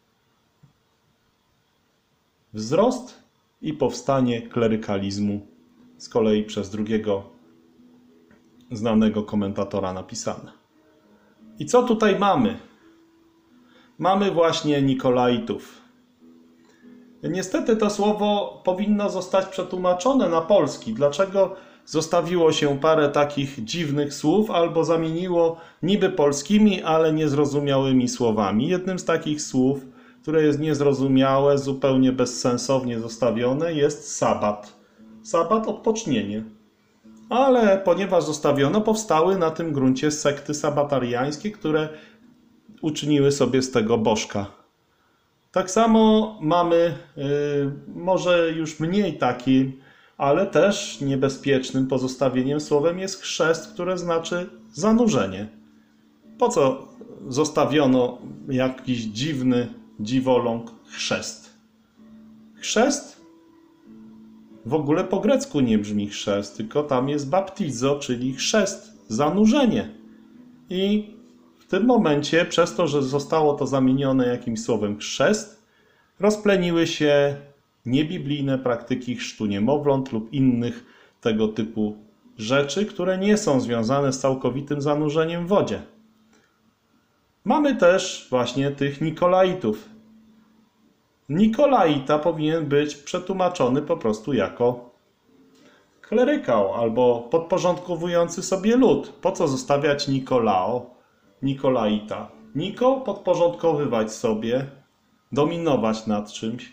wzrost i powstanie klerykalizmu, z kolei przez drugiego znanego komentatora napisane. I co tutaj mamy? Mamy właśnie Nikolaitów. Niestety to słowo powinno zostać przetłumaczone na polski. Dlaczego zostawiło się parę takich dziwnych słów albo zamieniło niby polskimi, ale niezrozumiałymi słowami? Jednym z takich słów, które jest niezrozumiałe, zupełnie bezsensownie zostawione, jest sabat. Sabat, odpocznienie. ale ponieważ zostawiono, powstały na tym gruncie sekty sabatariańskie, które uczyniły sobie z tego bożka. Tak samo mamy, yy, może już mniej takim, ale też niebezpiecznym pozostawieniem słowem jest chrzest, które znaczy zanurzenie. Po co zostawiono jakiś dziwny dziwoląg chrzest? Chrzest w ogóle po grecku nie brzmi chrzest, tylko tam jest baptizo, czyli chrzest, zanurzenie. I w tym momencie, przez to, że zostało to zamienione jakimś słowem chrzest, rozpleniły się niebiblijne praktyki chrztu niemowląt lub innych tego typu rzeczy, które nie są związane z całkowitym zanurzeniem w wodzie. Mamy też właśnie tych Nikolaitów. Nikolaita powinien być przetłumaczony po prostu jako klerykał albo podporządkowujący sobie lud. Po co zostawiać Nikolao, Nikolaita? Niko podporządkowywać sobie, dominować nad czymś.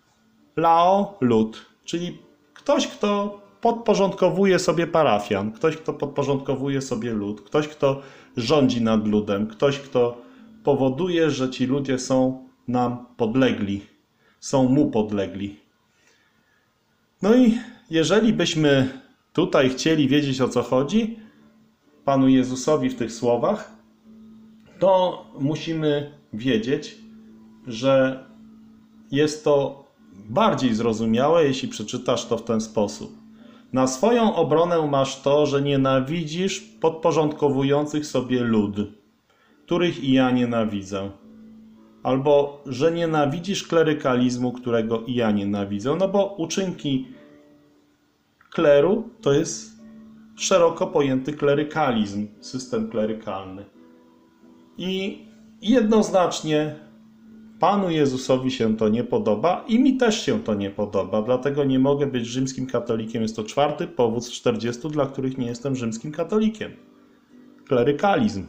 Lao lud, czyli ktoś, kto podporządkowuje sobie parafian, ktoś, kto podporządkowuje sobie lud, ktoś, kto rządzi nad ludem, ktoś, kto powoduje, że ci ludzie są nam podlegli, są mu podlegli. No i jeżeli byśmy tutaj chcieli wiedzieć, o co chodzi Panu Jezusowi w tych słowach, to musimy wiedzieć, że jest to bardziej zrozumiałe, jeśli przeczytasz to w ten sposób. Na swoją obronę masz to, że nienawidzisz podporządkowujących sobie lud, których i ja nienawidzę. Albo, że nienawidzisz klerykalizmu, którego i ja nienawidzę. No bo uczynki kleru to jest szeroko pojęty klerykalizm, system klerykalny. I jednoznacznie Panu Jezusowi się to nie podoba i mi też się to nie podoba, dlatego nie mogę być rzymskim katolikiem. Jest to czwarty powód z czterdziestu, dla których nie jestem rzymskim katolikiem. Klerykalizm.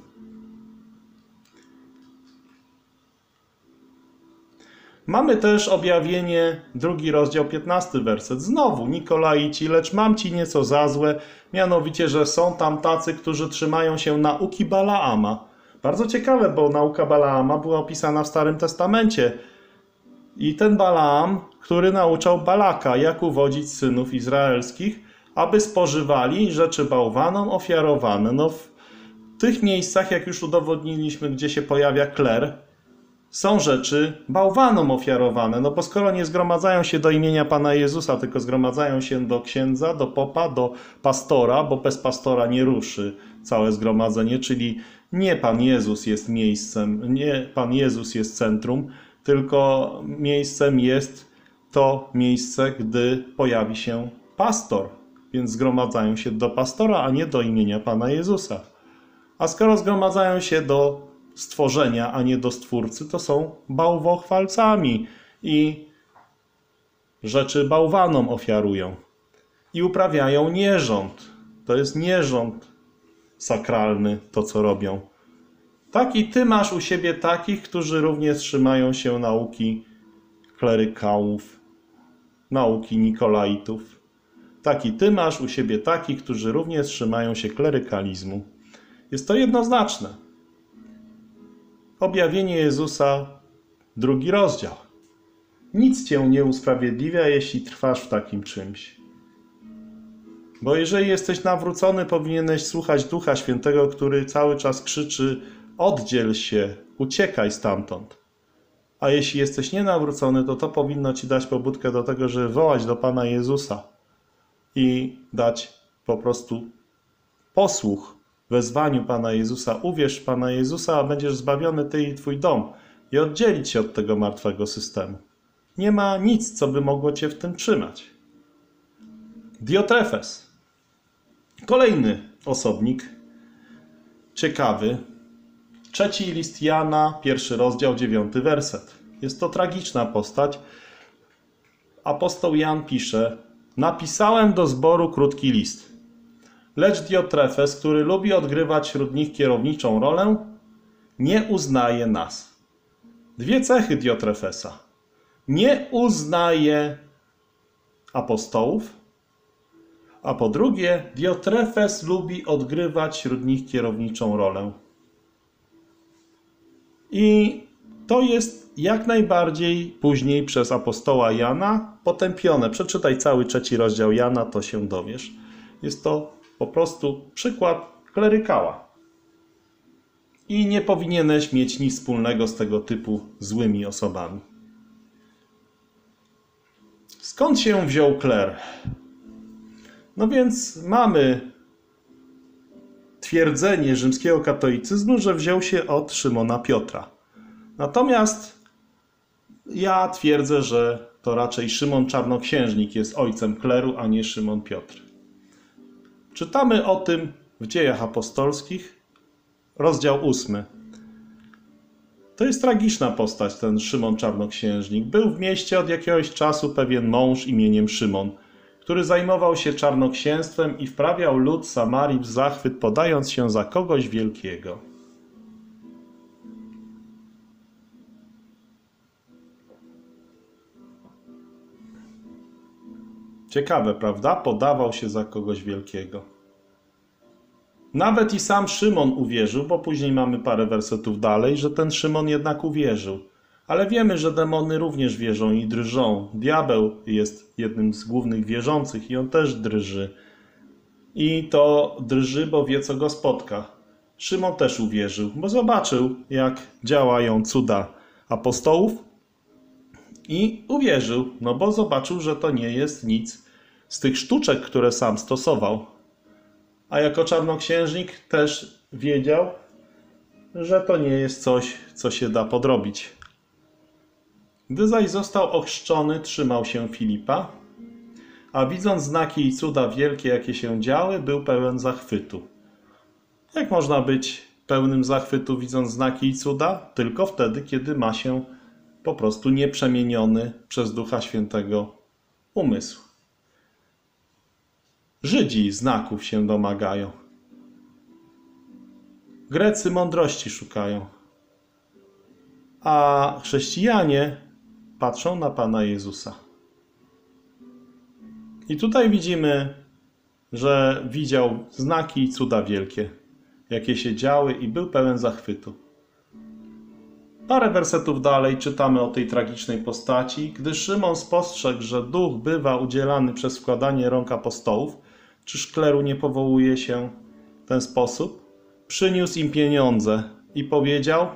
Mamy też objawienie, drugi rozdział, piętnasty werset. Znowu, Nikolaici, lecz mam ci nieco za złe, mianowicie, że są tam tacy, którzy trzymają się nauki Balaama. Bardzo ciekawe, bo nauka Balaama była opisana w Starym Testamencie. I ten Balaam, który nauczał Balaka, jak uwodzić synów izraelskich, aby spożywali rzeczy bałwanom ofiarowane. No w tych miejscach, jak już udowodniliśmy, gdzie się pojawia kler, są rzeczy bałwanom ofiarowane. No bo skoro nie zgromadzają się do imienia Pana Jezusa, tylko zgromadzają się do księdza, do popa, do pastora, bo bez pastora nie ruszy całe zgromadzenie, czyli nie Pan Jezus jest miejscem, nie Pan Jezus jest centrum, tylko miejscem jest to miejsce, gdy pojawi się pastor. Więc zgromadzają się do pastora, a nie do imienia Pana Jezusa. A skoro zgromadzają się do stworzenia, a nie do Stwórcy, to są bałwochwalcami i rzeczy bałwanom ofiarują. I uprawiają nierząd. To jest nierząd sakralny, to co robią. Tak i ty masz u siebie takich, którzy również trzymają się nauki klerykałów, nauki Nikolaitów. Tak i ty masz u siebie takich, którzy również trzymają się klerykalizmu. Jest to jednoznaczne. Objawienie Jezusa, drugi rozdział. Nic cię nie usprawiedliwia, jeśli trwasz w takim czymś. Bo jeżeli jesteś nawrócony, powinieneś słuchać Ducha Świętego, który cały czas krzyczy: oddziel się, uciekaj stamtąd. A jeśli jesteś nienawrócony, to to powinno ci dać pobudkę do tego, żeby wołać do Pana Jezusa i dać po prostu posłuch wezwaniu Pana Jezusa. Uwierz w Pana Jezusa, a będziesz zbawiony ty i twój dom, i oddzielić się od tego martwego systemu. Nie ma nic, co by mogło cię w tym trzymać. Diotrefes. Kolejny osobnik, ciekawy. Trzeci list Jana, pierwszy rozdział, dziewiąty werset. Jest to tragiczna postać. Apostoł Jan pisze: napisałem do zboru krótki list. Lecz Diotrefes, który lubi odgrywać wśród nich kierowniczą rolę, nie uznaje nas. Dwie cechy Diotrefesa. Nie uznaje apostołów, A po drugie, Diotrefes lubi odgrywać wśród nich kierowniczą rolę. I to jest jak najbardziej później przez apostoła Jana potępione. Przeczytaj cały trzeci rozdział Jana, to się dowiesz. Jest to po prostu przykład klerykała. I nie powinieneś mieć nic wspólnego z tego typu złymi osobami. Skąd się wziął kler? No więc mamy twierdzenie rzymskiego katolicyzmu, że wziął się od Szymona Piotra. Natomiast ja twierdzę, że to raczej Szymon Czarnoksiężnik jest ojcem kleru, a nie Szymon Piotr. Czytamy o tym w Dziejach Apostolskich, rozdział ósmy. To jest tragiczna postać, ten Szymon Czarnoksiężnik. Był w mieście od jakiegoś czasu pewien mąż imieniem Szymon, który zajmował się czarnoksięstwem i wprawiał lud Samarii w zachwyt, podając się za kogoś wielkiego. Ciekawe, prawda? Podawał się za kogoś wielkiego. Nawet i sam Szymon uwierzył, bo później mamy parę wersetów dalej, że ten Szymon jednak uwierzył. Ale wiemy, że demony również wierzą i drżą. Diabeł jest jednym z głównych wierzących i on też drży. I to drży, bo wie, co go spotka. Szymon też uwierzył, bo zobaczył, jak działają cuda apostołów i uwierzył, no bo zobaczył, że to nie jest nic z tych sztuczek, które sam stosował. A jako czarnoksiężnik też wiedział, że to nie jest coś, co się da podrobić. Gdy zaś został ochrzczony, trzymał się Filipa, a widząc znaki i cuda wielkie, jakie się działy, był pełen zachwytu. Jak można być pełnym zachwytu, widząc znaki i cuda? Tylko wtedy, kiedy ma się po prostu nieprzemieniony przez Ducha Świętego umysł. Żydzi znaków się domagają. Grecy mądrości szukają. A chrześcijanie patrzą na Pana Jezusa. I tutaj widzimy, że widział znaki i cuda wielkie, jakie się działy i był pełen zachwytu. Parę wersetów dalej czytamy o tej tragicznej postaci. Gdy Szymon spostrzegł, że duch bywa udzielany przez wkładanie rąk apostołów, czyż kleru nie powołuje się w ten sposób? Przyniósł im pieniądze i powiedział: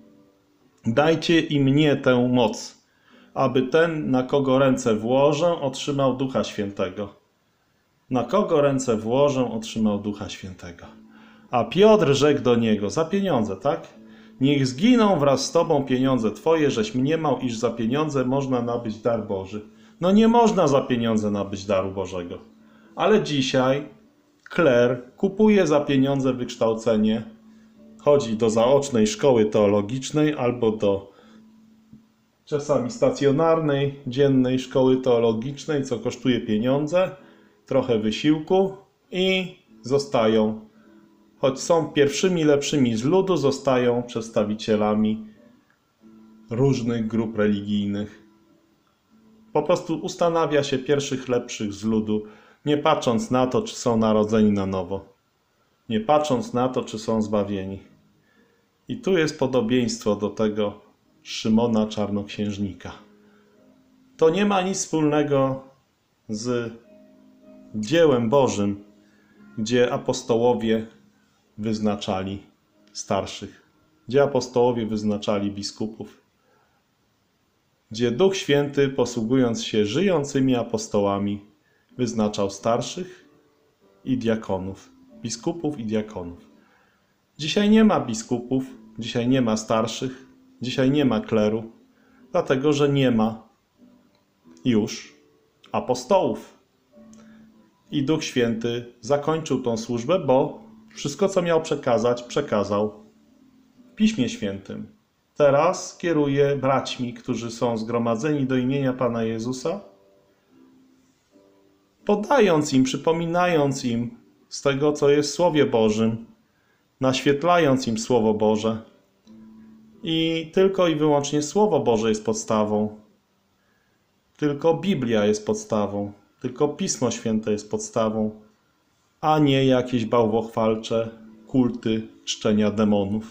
dajcie i mnie tę moc, aby ten, na kogo ręce włożę, otrzymał Ducha Świętego. Na kogo ręce włożę, otrzymał Ducha Świętego. A Piotr rzekł do niego: za pieniądze, tak? Niech zginą wraz z tobą pieniądze twoje, żeś mniemał, iż za pieniądze można nabyć dar Boży. No nie można za pieniądze nabyć daru Bożego. Ale dzisiaj kler kupuje za pieniądze wykształcenie, chodzi do zaocznej szkoły teologicznej albo do czasami stacjonarnej, dziennej szkoły teologicznej, co kosztuje pieniądze, trochę wysiłku i zostają, choć są pierwszymi lepszymi z ludu, zostają przedstawicielami różnych grup religijnych. Po prostu ustanawia się pierwszych lepszych z ludu, nie patrząc na to, czy są narodzeni na nowo. Nie patrząc na to, czy są zbawieni. I tu jest podobieństwo do tego Szymona Czarnoksiężnika. To nie ma nic wspólnego z dziełem Bożym, gdzie apostołowie wyznaczali starszych, gdzie apostołowie wyznaczali biskupów, gdzie Duch Święty, posługując się żyjącymi apostołami, wyznaczał starszych i diakonów, biskupów i diakonów. Dzisiaj nie ma biskupów, dzisiaj nie ma starszych, dzisiaj nie ma kleru, dlatego że nie ma już apostołów. I Duch Święty zakończył tą służbę, bo wszystko, co miał przekazać, przekazał w Piśmie Świętym. Teraz kieruje braćmi, którzy są zgromadzeni do imienia Pana Jezusa, podając im, przypominając im z tego, co jest w Słowie Bożym, naświetlając im Słowo Boże. I tylko i wyłącznie Słowo Boże jest podstawą. Tylko Biblia jest podstawą. Tylko Pismo Święte jest podstawą, a nie jakieś bałwochwalcze kulty czczenia demonów.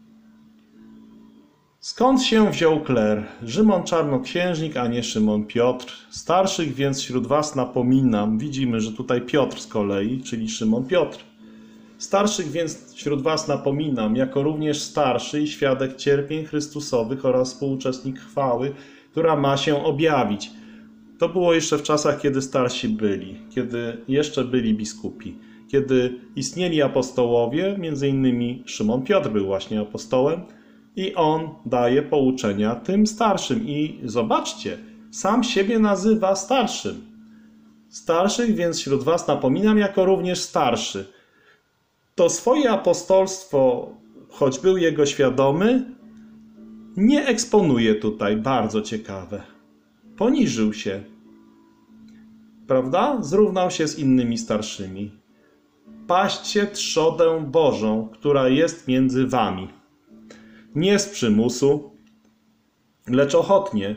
Skąd się wziął kler? Szymon Czarnoksiężnik, a nie Szymon Piotr. Starszych więc wśród was napominam. Widzimy, że tutaj Piotr z kolei, czyli Szymon Piotr. Starszych więc wśród was napominam, jako również starszy i świadek cierpień Chrystusowych oraz współuczestnik chwały, która ma się objawić. To było jeszcze w czasach, kiedy starsi byli, kiedy jeszcze byli biskupi, kiedy istnieli apostołowie, między innymi Szymon Piotr był właśnie apostołem i on daje pouczenia tym starszym. I zobaczcie, sam siebie nazywa starszym. Starszych więc wśród was napominam, jako również starszy. To swoje apostolstwo, choć był jego świadomy, nie eksponuje tutaj, bardzo ciekawe. Poniżył się, prawda? Zrównał się z innymi starszymi. Paście trzodę Bożą, która jest między wami. Nie z przymusu, lecz ochotnie.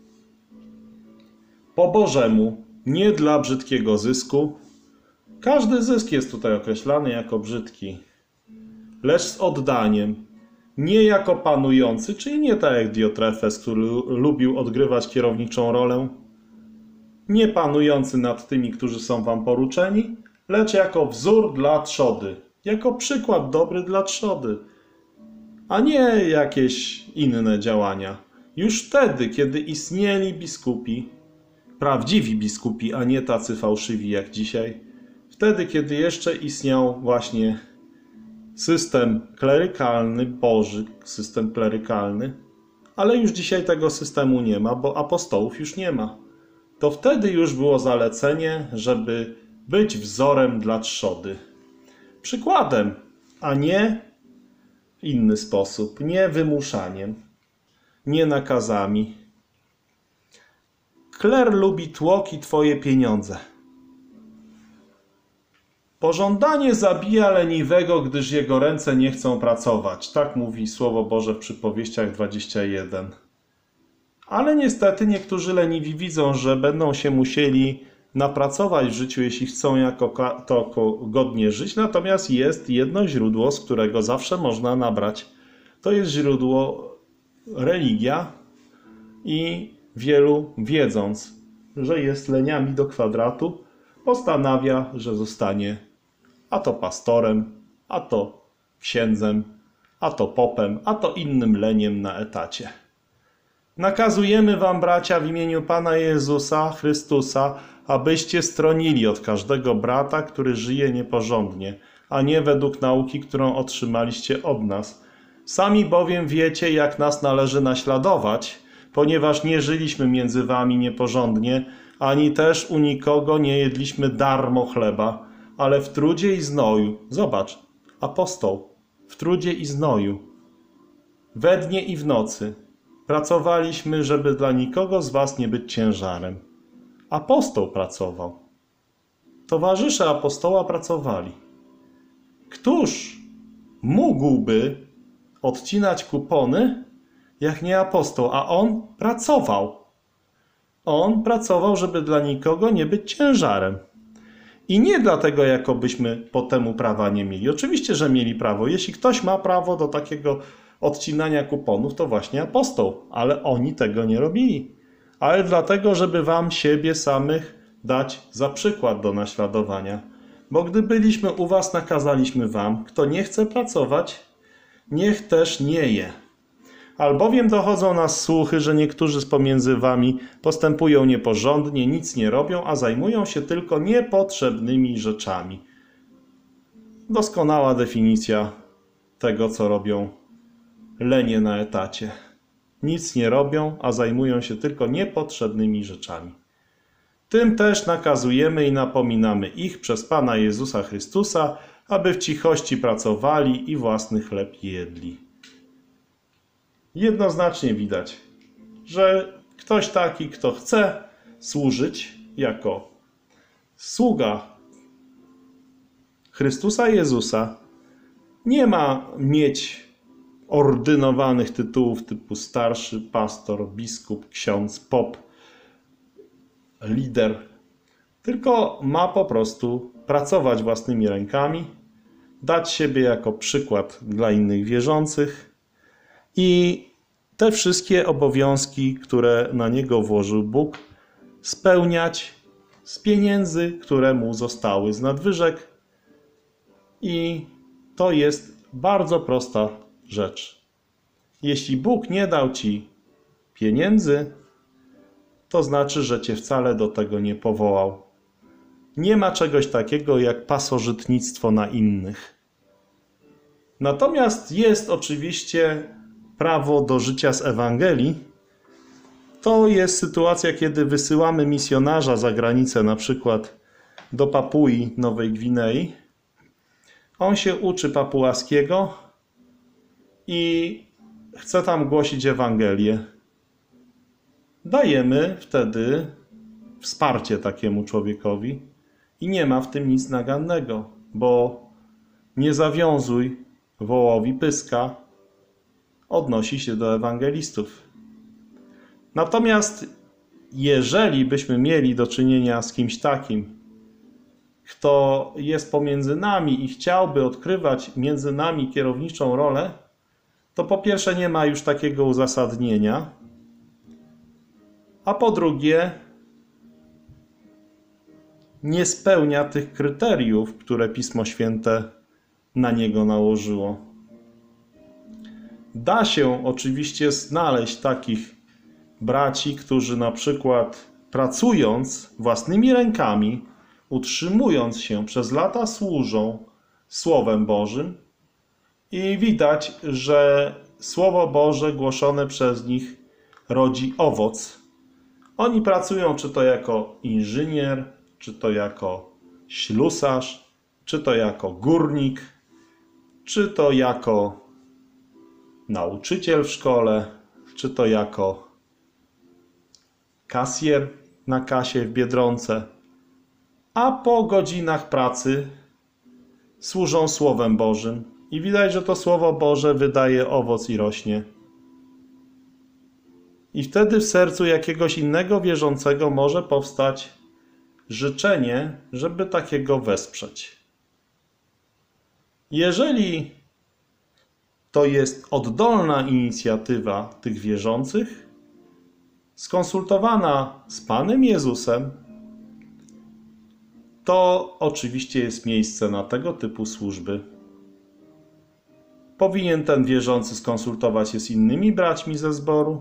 Po Bożemu, nie dla brzydkiego zysku. Każdy zysk jest tutaj określany jako brzydki, lecz z oddaniem. Nie jako panujący, czyli nie tak jak Diotrefes, który lubił odgrywać kierowniczą rolę. Nie panujący nad tymi, którzy są wam poruczeni, lecz jako wzór dla trzody. Jako przykład dobry dla trzody. A nie jakieś inne działania. Już wtedy, kiedy istnieli biskupi, prawdziwi biskupi, a nie tacy fałszywi jak dzisiaj, wtedy, kiedy jeszcze istniał właśnie system klerykalny, Boży system klerykalny, ale już dzisiaj tego systemu nie ma, bo apostołów już nie ma. To wtedy już było zalecenie, żeby być wzorem dla trzody. Przykładem, a nie w inny sposób, nie wymuszaniem, nie nakazami. Kler lubi tłoki twoje pieniądze. Pożądanie zabija leniwego, gdyż jego ręce nie chcą pracować. Tak mówi Słowo Boże w Przypowieściach dwadzieścia jeden. Ale niestety niektórzy leniwi widzą, że będą się musieli napracować w życiu, jeśli chcą jako to godnie żyć. Natomiast jest jedno źródło, z którego zawsze można nabrać. To jest źródło religia i wielu, wiedząc, że jest leniami do kwadratu, postanawia, że zostanie a to pastorem, a to księdzem, a to popem, a to innym leniem na etacie. Nakazujemy wam, bracia, w imieniu Pana Jezusa Chrystusa, abyście stronili od każdego brata, który żyje nieporządnie, a nie według nauki, którą otrzymaliście od nas. Sami bowiem wiecie, jak nas należy naśladować, ponieważ nie żyliśmy między wami nieporządnie, ani też u nikogo nie jedliśmy darmo chleba, ale w trudzie i znoju. Zobacz, apostoł, w trudzie i znoju, we dnie i w nocy pracowaliśmy, żeby dla nikogo z was nie być ciężarem. Apostoł pracował. Towarzysze apostoła pracowali. Któż mógłby odcinać kupony, jak nie apostoł, a on pracował. On pracował, żeby dla nikogo nie być ciężarem. I nie dlatego, jakobyśmy po temu prawa nie mieli. Oczywiście, że mieli prawo. Jeśli ktoś ma prawo do takiego odcinania kuponów, to właśnie apostoł. Ale oni tego nie robili. Ale dlatego, żeby wam siebie samych dać za przykład do naśladowania. Bo gdy byliśmy u was, nakazaliśmy wam, kto nie chce pracować, niech też nie je. Albowiem dochodzą nas słuchy, że niektórzy z pomiędzy wami postępują nieporządnie, nic nie robią, a zajmują się tylko niepotrzebnymi rzeczami. Doskonała definicja tego, co robią lenie na etacie. Nic nie robią, a zajmują się tylko niepotrzebnymi rzeczami. Tym też nakazujemy i napominamy ich przez Pana Jezusa Chrystusa, aby w cichości pracowali i własny chleb jedli. Jednoznacznie widać, że ktoś taki, kto chce służyć jako sługa Chrystusa Jezusa, nie ma mieć ordynowanych tytułów typu starszy, pastor, biskup, ksiądz, pop, lider, tylko ma po prostu pracować własnymi rękami, dać siebie jako przykład dla innych wierzących i te wszystkie obowiązki, które na niego włożył Bóg, spełniać z pieniędzy, które mu zostały z nadwyżek. I to jest bardzo prosta rzecz. Jeśli Bóg nie dał ci pieniędzy, to znaczy, że cię wcale do tego nie powołał. Nie ma czegoś takiego jak pasożytnictwo na innych. Natomiast jest oczywiście prawo do życia z Ewangelii. To jest sytuacja, kiedy wysyłamy misjonarza za granicę, na przykład do Papui Nowej Gwinei. On się uczy papułaskiego i chce tam głosić Ewangelię. Dajemy wtedy wsparcie takiemu człowiekowi i nie ma w tym nic nagannego, bo nie zawiązuj wołowi pyska odnosi się do ewangelistów. Natomiast jeżeli byśmy mieli do czynienia z kimś takim, kto jest pomiędzy nami i chciałby odgrywać między nami kierowniczą rolę, to po pierwsze nie ma już takiego uzasadnienia, a po drugie nie spełnia tych kryteriów, które Pismo Święte na niego nałożyło. Da się oczywiście znaleźć takich braci, którzy na przykład pracując własnymi rękami, utrzymując się przez lata służą Słowem Bożym i widać, że Słowo Boże głoszone przez nich rodzi owoc. Oni pracują czy to jako inżynier, czy to jako ślusarz, czy to jako górnik, czy to jako nauczyciel w szkole, czy to jako kasjer na kasie w Biedronce, a po godzinach pracy służą Słowem Bożym i widać, że to Słowo Boże wydaje owoc i rośnie. I wtedy w sercu jakiegoś innego wierzącego może powstać życzenie, żeby takiego wesprzeć. Jeżeli to jest oddolna inicjatywa tych wierzących, skonsultowana z Panem Jezusem, to oczywiście jest miejsce na tego typu służby. Powinien ten wierzący skonsultować się z innymi braćmi ze zboru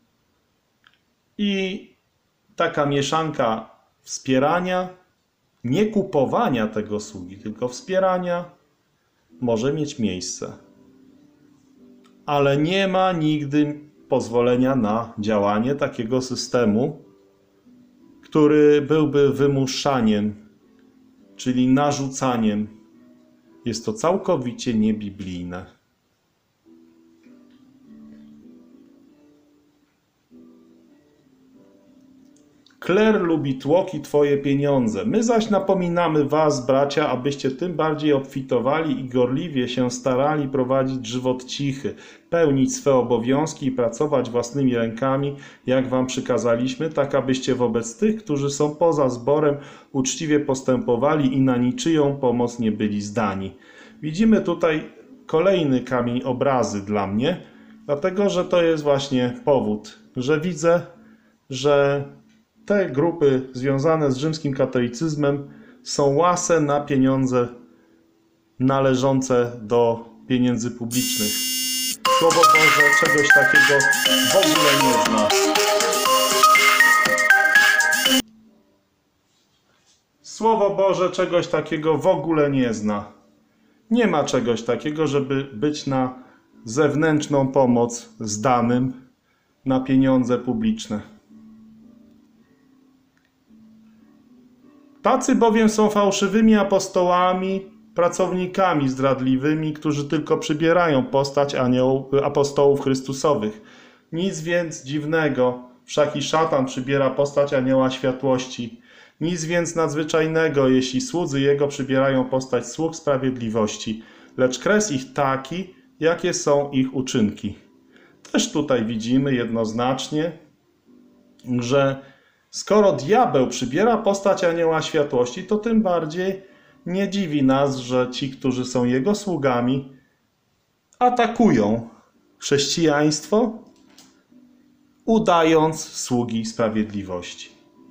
i taka mieszanka wspierania, nie kupowania tego sługi, tylko wspierania może mieć miejsce. Ale nie ma nigdy pozwolenia na działanie takiego systemu, który byłby wymuszaniem, czyli narzucaniem. Jest to całkowicie niebiblijne. Kler lubi tłoki Twoje pieniądze. My zaś napominamy was, bracia, abyście tym bardziej obfitowali i gorliwie się starali prowadzić żywot cichy, pełnić swe obowiązki i pracować własnymi rękami, jak wam przykazaliśmy, tak abyście wobec tych, którzy są poza zborem, uczciwie postępowali i na niczyją pomoc nie byli zdani. Widzimy tutaj kolejny kamień obrazy dla mnie, dlatego że to jest właśnie powód, że widzę, że te grupy związane z rzymskim katolicyzmem są łase na pieniądze należące do pieniędzy publicznych. Słowo Boże czegoś takiego w ogóle nie zna. Słowo Boże czegoś takiego w ogóle nie zna. Nie ma czegoś takiego, żeby być na zewnętrzną pomoc zdanym na pieniądze publiczne. Tacy bowiem są fałszywymi apostołami, pracownikami zdradliwymi, którzy tylko przybierają postać anioł, apostołów Chrystusowych. Nic więc dziwnego, wszak i szatan przybiera postać anioła światłości. Nic więc nadzwyczajnego, jeśli słudzy jego przybierają postać sług sprawiedliwości, lecz kres ich taki, jakie są ich uczynki. Też tutaj widzimy jednoznacznie, że Skoro diabeł przybiera postać anioła światłości, to tym bardziej nie dziwi nas, że ci, którzy są jego sługami, atakują chrześcijaństwo, udając sługi sprawiedliwości.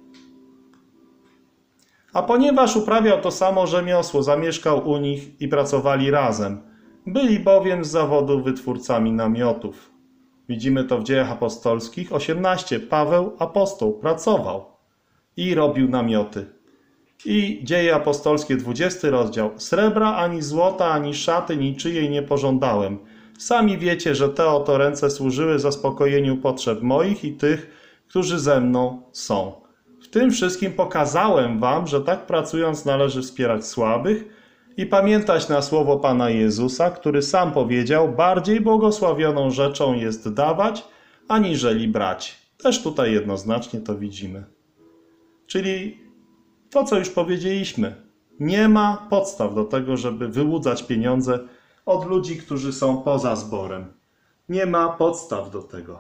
A ponieważ uprawiał to samo rzemiosło, zamieszkał u nich i pracowali razem. Byli bowiem z zawodu wytwórcami namiotów. Widzimy to w Dziejach Apostolskich osiemnaście. Paweł, apostoł, pracował i robił namioty. I Dzieje Apostolskie, dwudziesty rozdział. Srebra, ani złota, ani szaty niczyjej nie pożądałem. Sami wiecie, że te oto ręce służyły zaspokojeniu potrzeb moich i tych, którzy ze mną są. W tym wszystkim pokazałem wam, że tak pracując należy wspierać słabych i pamiętać na słowo Pana Jezusa, który sam powiedział, bardziej błogosławioną rzeczą jest dawać, aniżeli brać. Też tutaj jednoznacznie to widzimy. Czyli to, co już powiedzieliśmy, nie ma podstaw do tego, żeby wyłudzać pieniądze od ludzi, którzy są poza zborem. Nie ma podstaw do tego.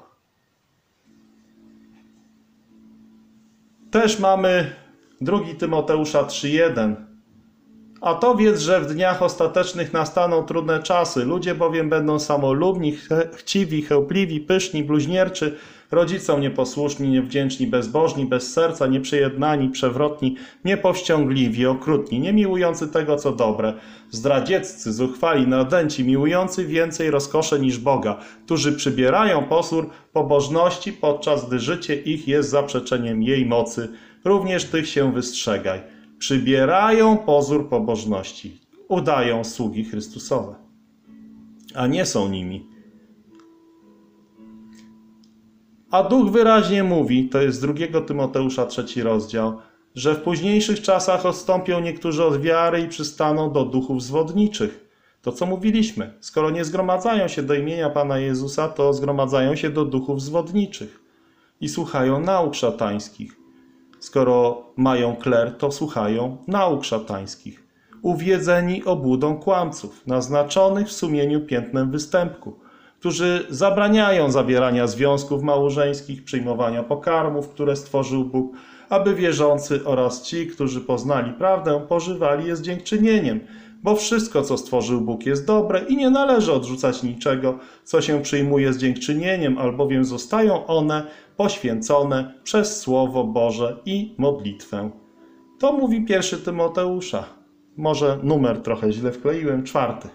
Też mamy drugi Tymoteusza trzy jeden. A to wiedz, że w dniach ostatecznych nastaną trudne czasy. Ludzie bowiem będą samolubni, chciwi, chełpliwi, pyszni, bluźnierczy, rodzicom nieposłuszni, niewdzięczni, bezbożni, bez serca, nieprzejednani, przewrotni, niepowściągliwi, okrutni, niemiłujący tego, co dobre, zdradzieccy, zuchwali, nadęci, miłujący więcej rozkosze niż Boga, którzy przybierają posór pobożności, podczas gdy życie ich jest zaprzeczeniem jej mocy. Również tych się wystrzegaj. Przybierają pozór pobożności, udają sługi Chrystusowe, a nie są nimi. A Duch wyraźnie mówi, to jest z drugiego Tymoteusza trzeci rozdział, że w późniejszych czasach odstąpią niektórzy od wiary i przystaną do duchów zwodniczych. To, co mówiliśmy, skoro nie zgromadzają się do imienia Pana Jezusa, to zgromadzają się do duchów zwodniczych i słuchają nauk szatańskich. Skoro mają kler, to słuchają nauk szatańskich. Uwiedzeni obłudą kłamców, naznaczonych w sumieniu piętnem występku, którzy zabraniają zawierania związków małżeńskich, przyjmowania pokarmów, które stworzył Bóg, aby wierzący oraz ci, którzy poznali prawdę, pożywali je z dziękczynieniem, bo wszystko, co stworzył Bóg, jest dobre i nie należy odrzucać niczego, co się przyjmuje z dziękczynieniem, albowiem zostają one poświęcone przez Słowo Boże i modlitwę. To mówi pierwszy Tymoteusza. Może numer trochę źle wkleiłem, czwarty.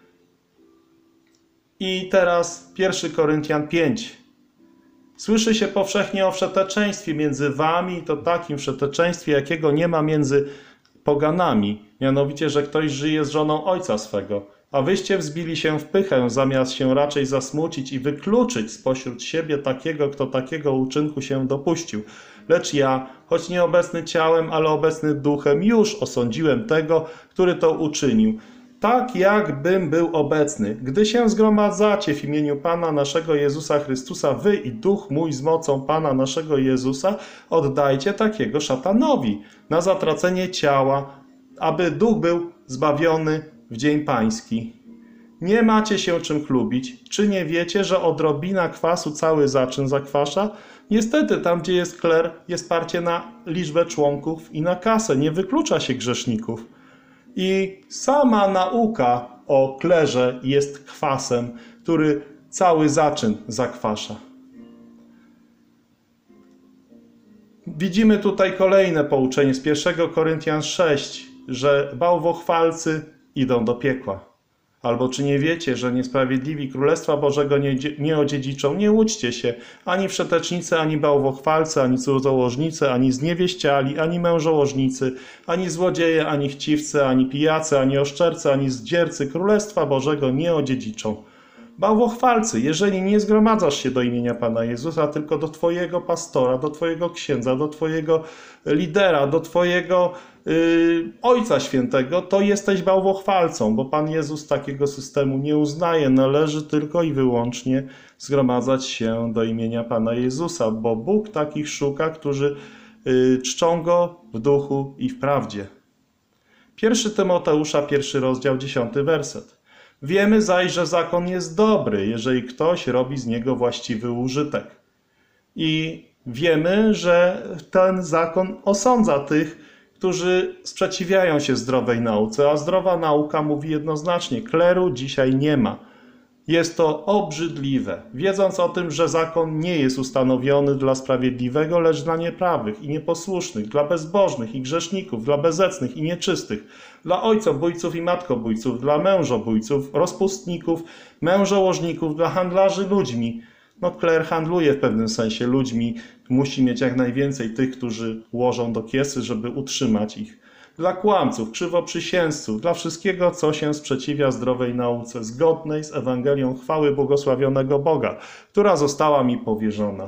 I teraz pierwszy Koryntian pięć. Słyszy się powszechnie o wszeteczeństwie między wami i to takim wszeteczeństwie, jakiego nie ma między poganami, mianowicie, że ktoś żyje z żoną ojca swego, a wyście wzbili się w pychę, zamiast się raczej zasmucić i wykluczyć spośród siebie takiego, kto takiego uczynku się dopuścił. Lecz ja, choć nieobecny ciałem, ale obecny duchem, już osądziłem tego, który to uczynił. Tak jakbym był obecny. Gdy się zgromadzacie w imieniu Pana naszego Jezusa Chrystusa, wy i duch mój z mocą Pana naszego Jezusa, oddajcie takiego szatanowi na zatracenie ciała, aby duch był zbawiony w dzień pański. Nie macie się czym chlubić. Czy nie wiecie, że odrobina kwasu cały zaczyn zakwasza? Niestety, tam gdzie jest kler, jest parcie na liczbę członków i na kasę. Nie wyklucza się grzeszników. I sama nauka o klerze jest kwasem, który cały zaczyn zakwasza. Widzimy tutaj kolejne pouczenie z pierwszego Koryntian sześć, że bałwochwalcy idą do piekła. Albo czy nie wiecie, że niesprawiedliwi Królestwa Bożego nie, nie odziedziczą? Nie łudźcie się, ani wszetecznicy, ani bałwochwalcy, ani cudzołożnicy, ani zniewieściali, ani mężołożnicy, ani złodzieje, ani chciwcy, ani pijacy, ani oszczercy, ani zdziercy Królestwa Bożego nie odziedziczą. Bałwochwalcy, jeżeli nie zgromadzasz się do imienia Pana Jezusa, tylko do twojego pastora, do twojego księdza, do twojego lidera, do twojego yy, Ojca Świętego, to jesteś bałwochwalcą, bo Pan Jezus takiego systemu nie uznaje. Należy tylko i wyłącznie zgromadzać się do imienia Pana Jezusa, bo Bóg takich szuka, którzy yy, czczą Go w duchu i w prawdzie. Pierwszy Tymoteusza, pierwszy rozdział, dziesiąty werset. Wiemy zaś, że zakon jest dobry, jeżeli ktoś robi z niego właściwy użytek. I Wiemy, że ten zakon osądza tych, którzy sprzeciwiają się zdrowej nauce, a zdrowa nauka mówi jednoznacznie, kleru dzisiaj nie ma. Jest to obrzydliwe, wiedząc o tym, że zakon nie jest ustanowiony dla sprawiedliwego, lecz dla nieprawych i nieposłusznych, dla bezbożnych i grzeszników, dla bezecnych i nieczystych, dla ojcobójców i matkobójców, dla mężobójców, rozpustników, mężołożników, dla handlarzy ludźmi. No, kler handluje w pewnym sensie ludźmi, musi mieć jak najwięcej tych, którzy łożą do kiesy, żeby utrzymać ich. Dla kłamców, krzywoprzysięzców, dla wszystkiego, co się sprzeciwia zdrowej nauce, zgodnej z Ewangelią chwały błogosławionego Boga, która została mi powierzona.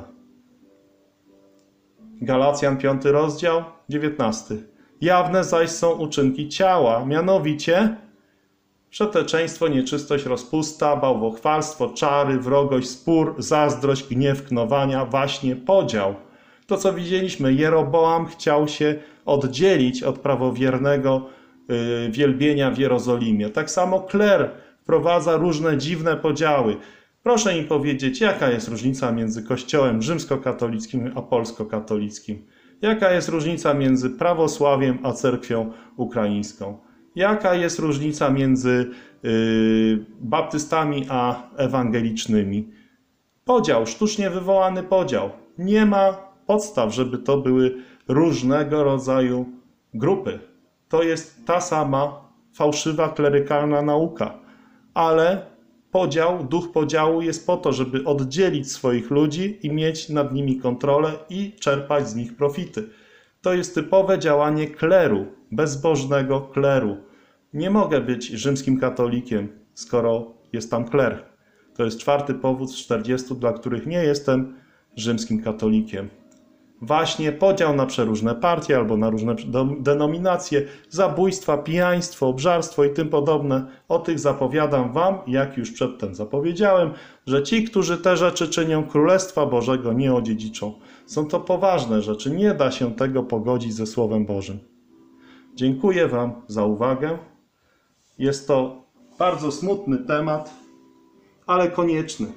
Galacjan piąty rozdział, dziewiętnasty. Jawne zaś są uczynki ciała, mianowicie przeteczeństwo, nieczystość, rozpusta, bałwochwalstwo, czary, wrogość, spór, zazdrość, gniew, knowania, waśnie, podział. To, co widzieliśmy, Jeroboam chciał się oddzielić od prawowiernego yy, wielbienia w Jerozolimie. Tak samo kler wprowadza różne dziwne podziały. Proszę mi powiedzieć, jaka jest różnica między kościołem rzymskokatolickim a polskokatolickim? Jaka jest różnica między prawosławiem a cerkwią ukraińską? Jaka jest różnica między yy, baptystami a ewangelicznymi? Podział, sztucznie wywołany podział. Nie ma podstaw, żeby to były różnego rodzaju grupy. To jest ta sama fałszywa, klerykalna nauka. Ale podział, duch podziału jest po to, żeby oddzielić swoich ludzi i mieć nad nimi kontrolę i czerpać z nich profity. To jest typowe działanie kleru, bezbożnego kleru. Nie mogę być rzymskim katolikiem, skoro jest tam kler. To jest czwarty powód z czterdziestu, dla których nie jestem rzymskim katolikiem. Właśnie podział na przeróżne partie albo na różne denominacje, zabójstwa, pijaństwo, obżarstwo i tym podobne. O tych zapowiadam wam, jak już przedtem zapowiedziałem, że ci, którzy te rzeczy czynią, Królestwa Bożego nie odziedziczą. Są to poważne rzeczy, nie da się tego pogodzić ze Słowem Bożym. Dziękuję wam za uwagę. Jest to bardzo smutny temat, ale konieczny.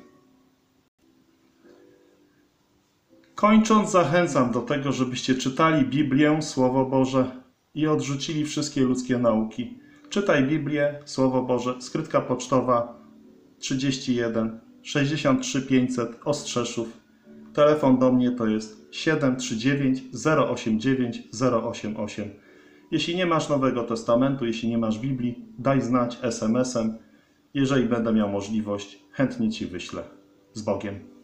Kończąc, zachęcam do tego, żebyście czytali Biblię, Słowo Boże i odrzucili wszystkie ludzkie nauki. Czytaj Biblię, Słowo Boże, skrytka pocztowa trzydzieści jeden sześćdziesiąt trzy pięćset Ostrzeszów. Telefon do mnie to jest siedem trzy dziewięć zero osiem dziewięć zero osiem osiem. Jeśli nie masz Nowego Testamentu, jeśli nie masz Biblii, daj znać es em esem. Jeżeli będę miał możliwość, chętnie ci wyślę. Z Bogiem.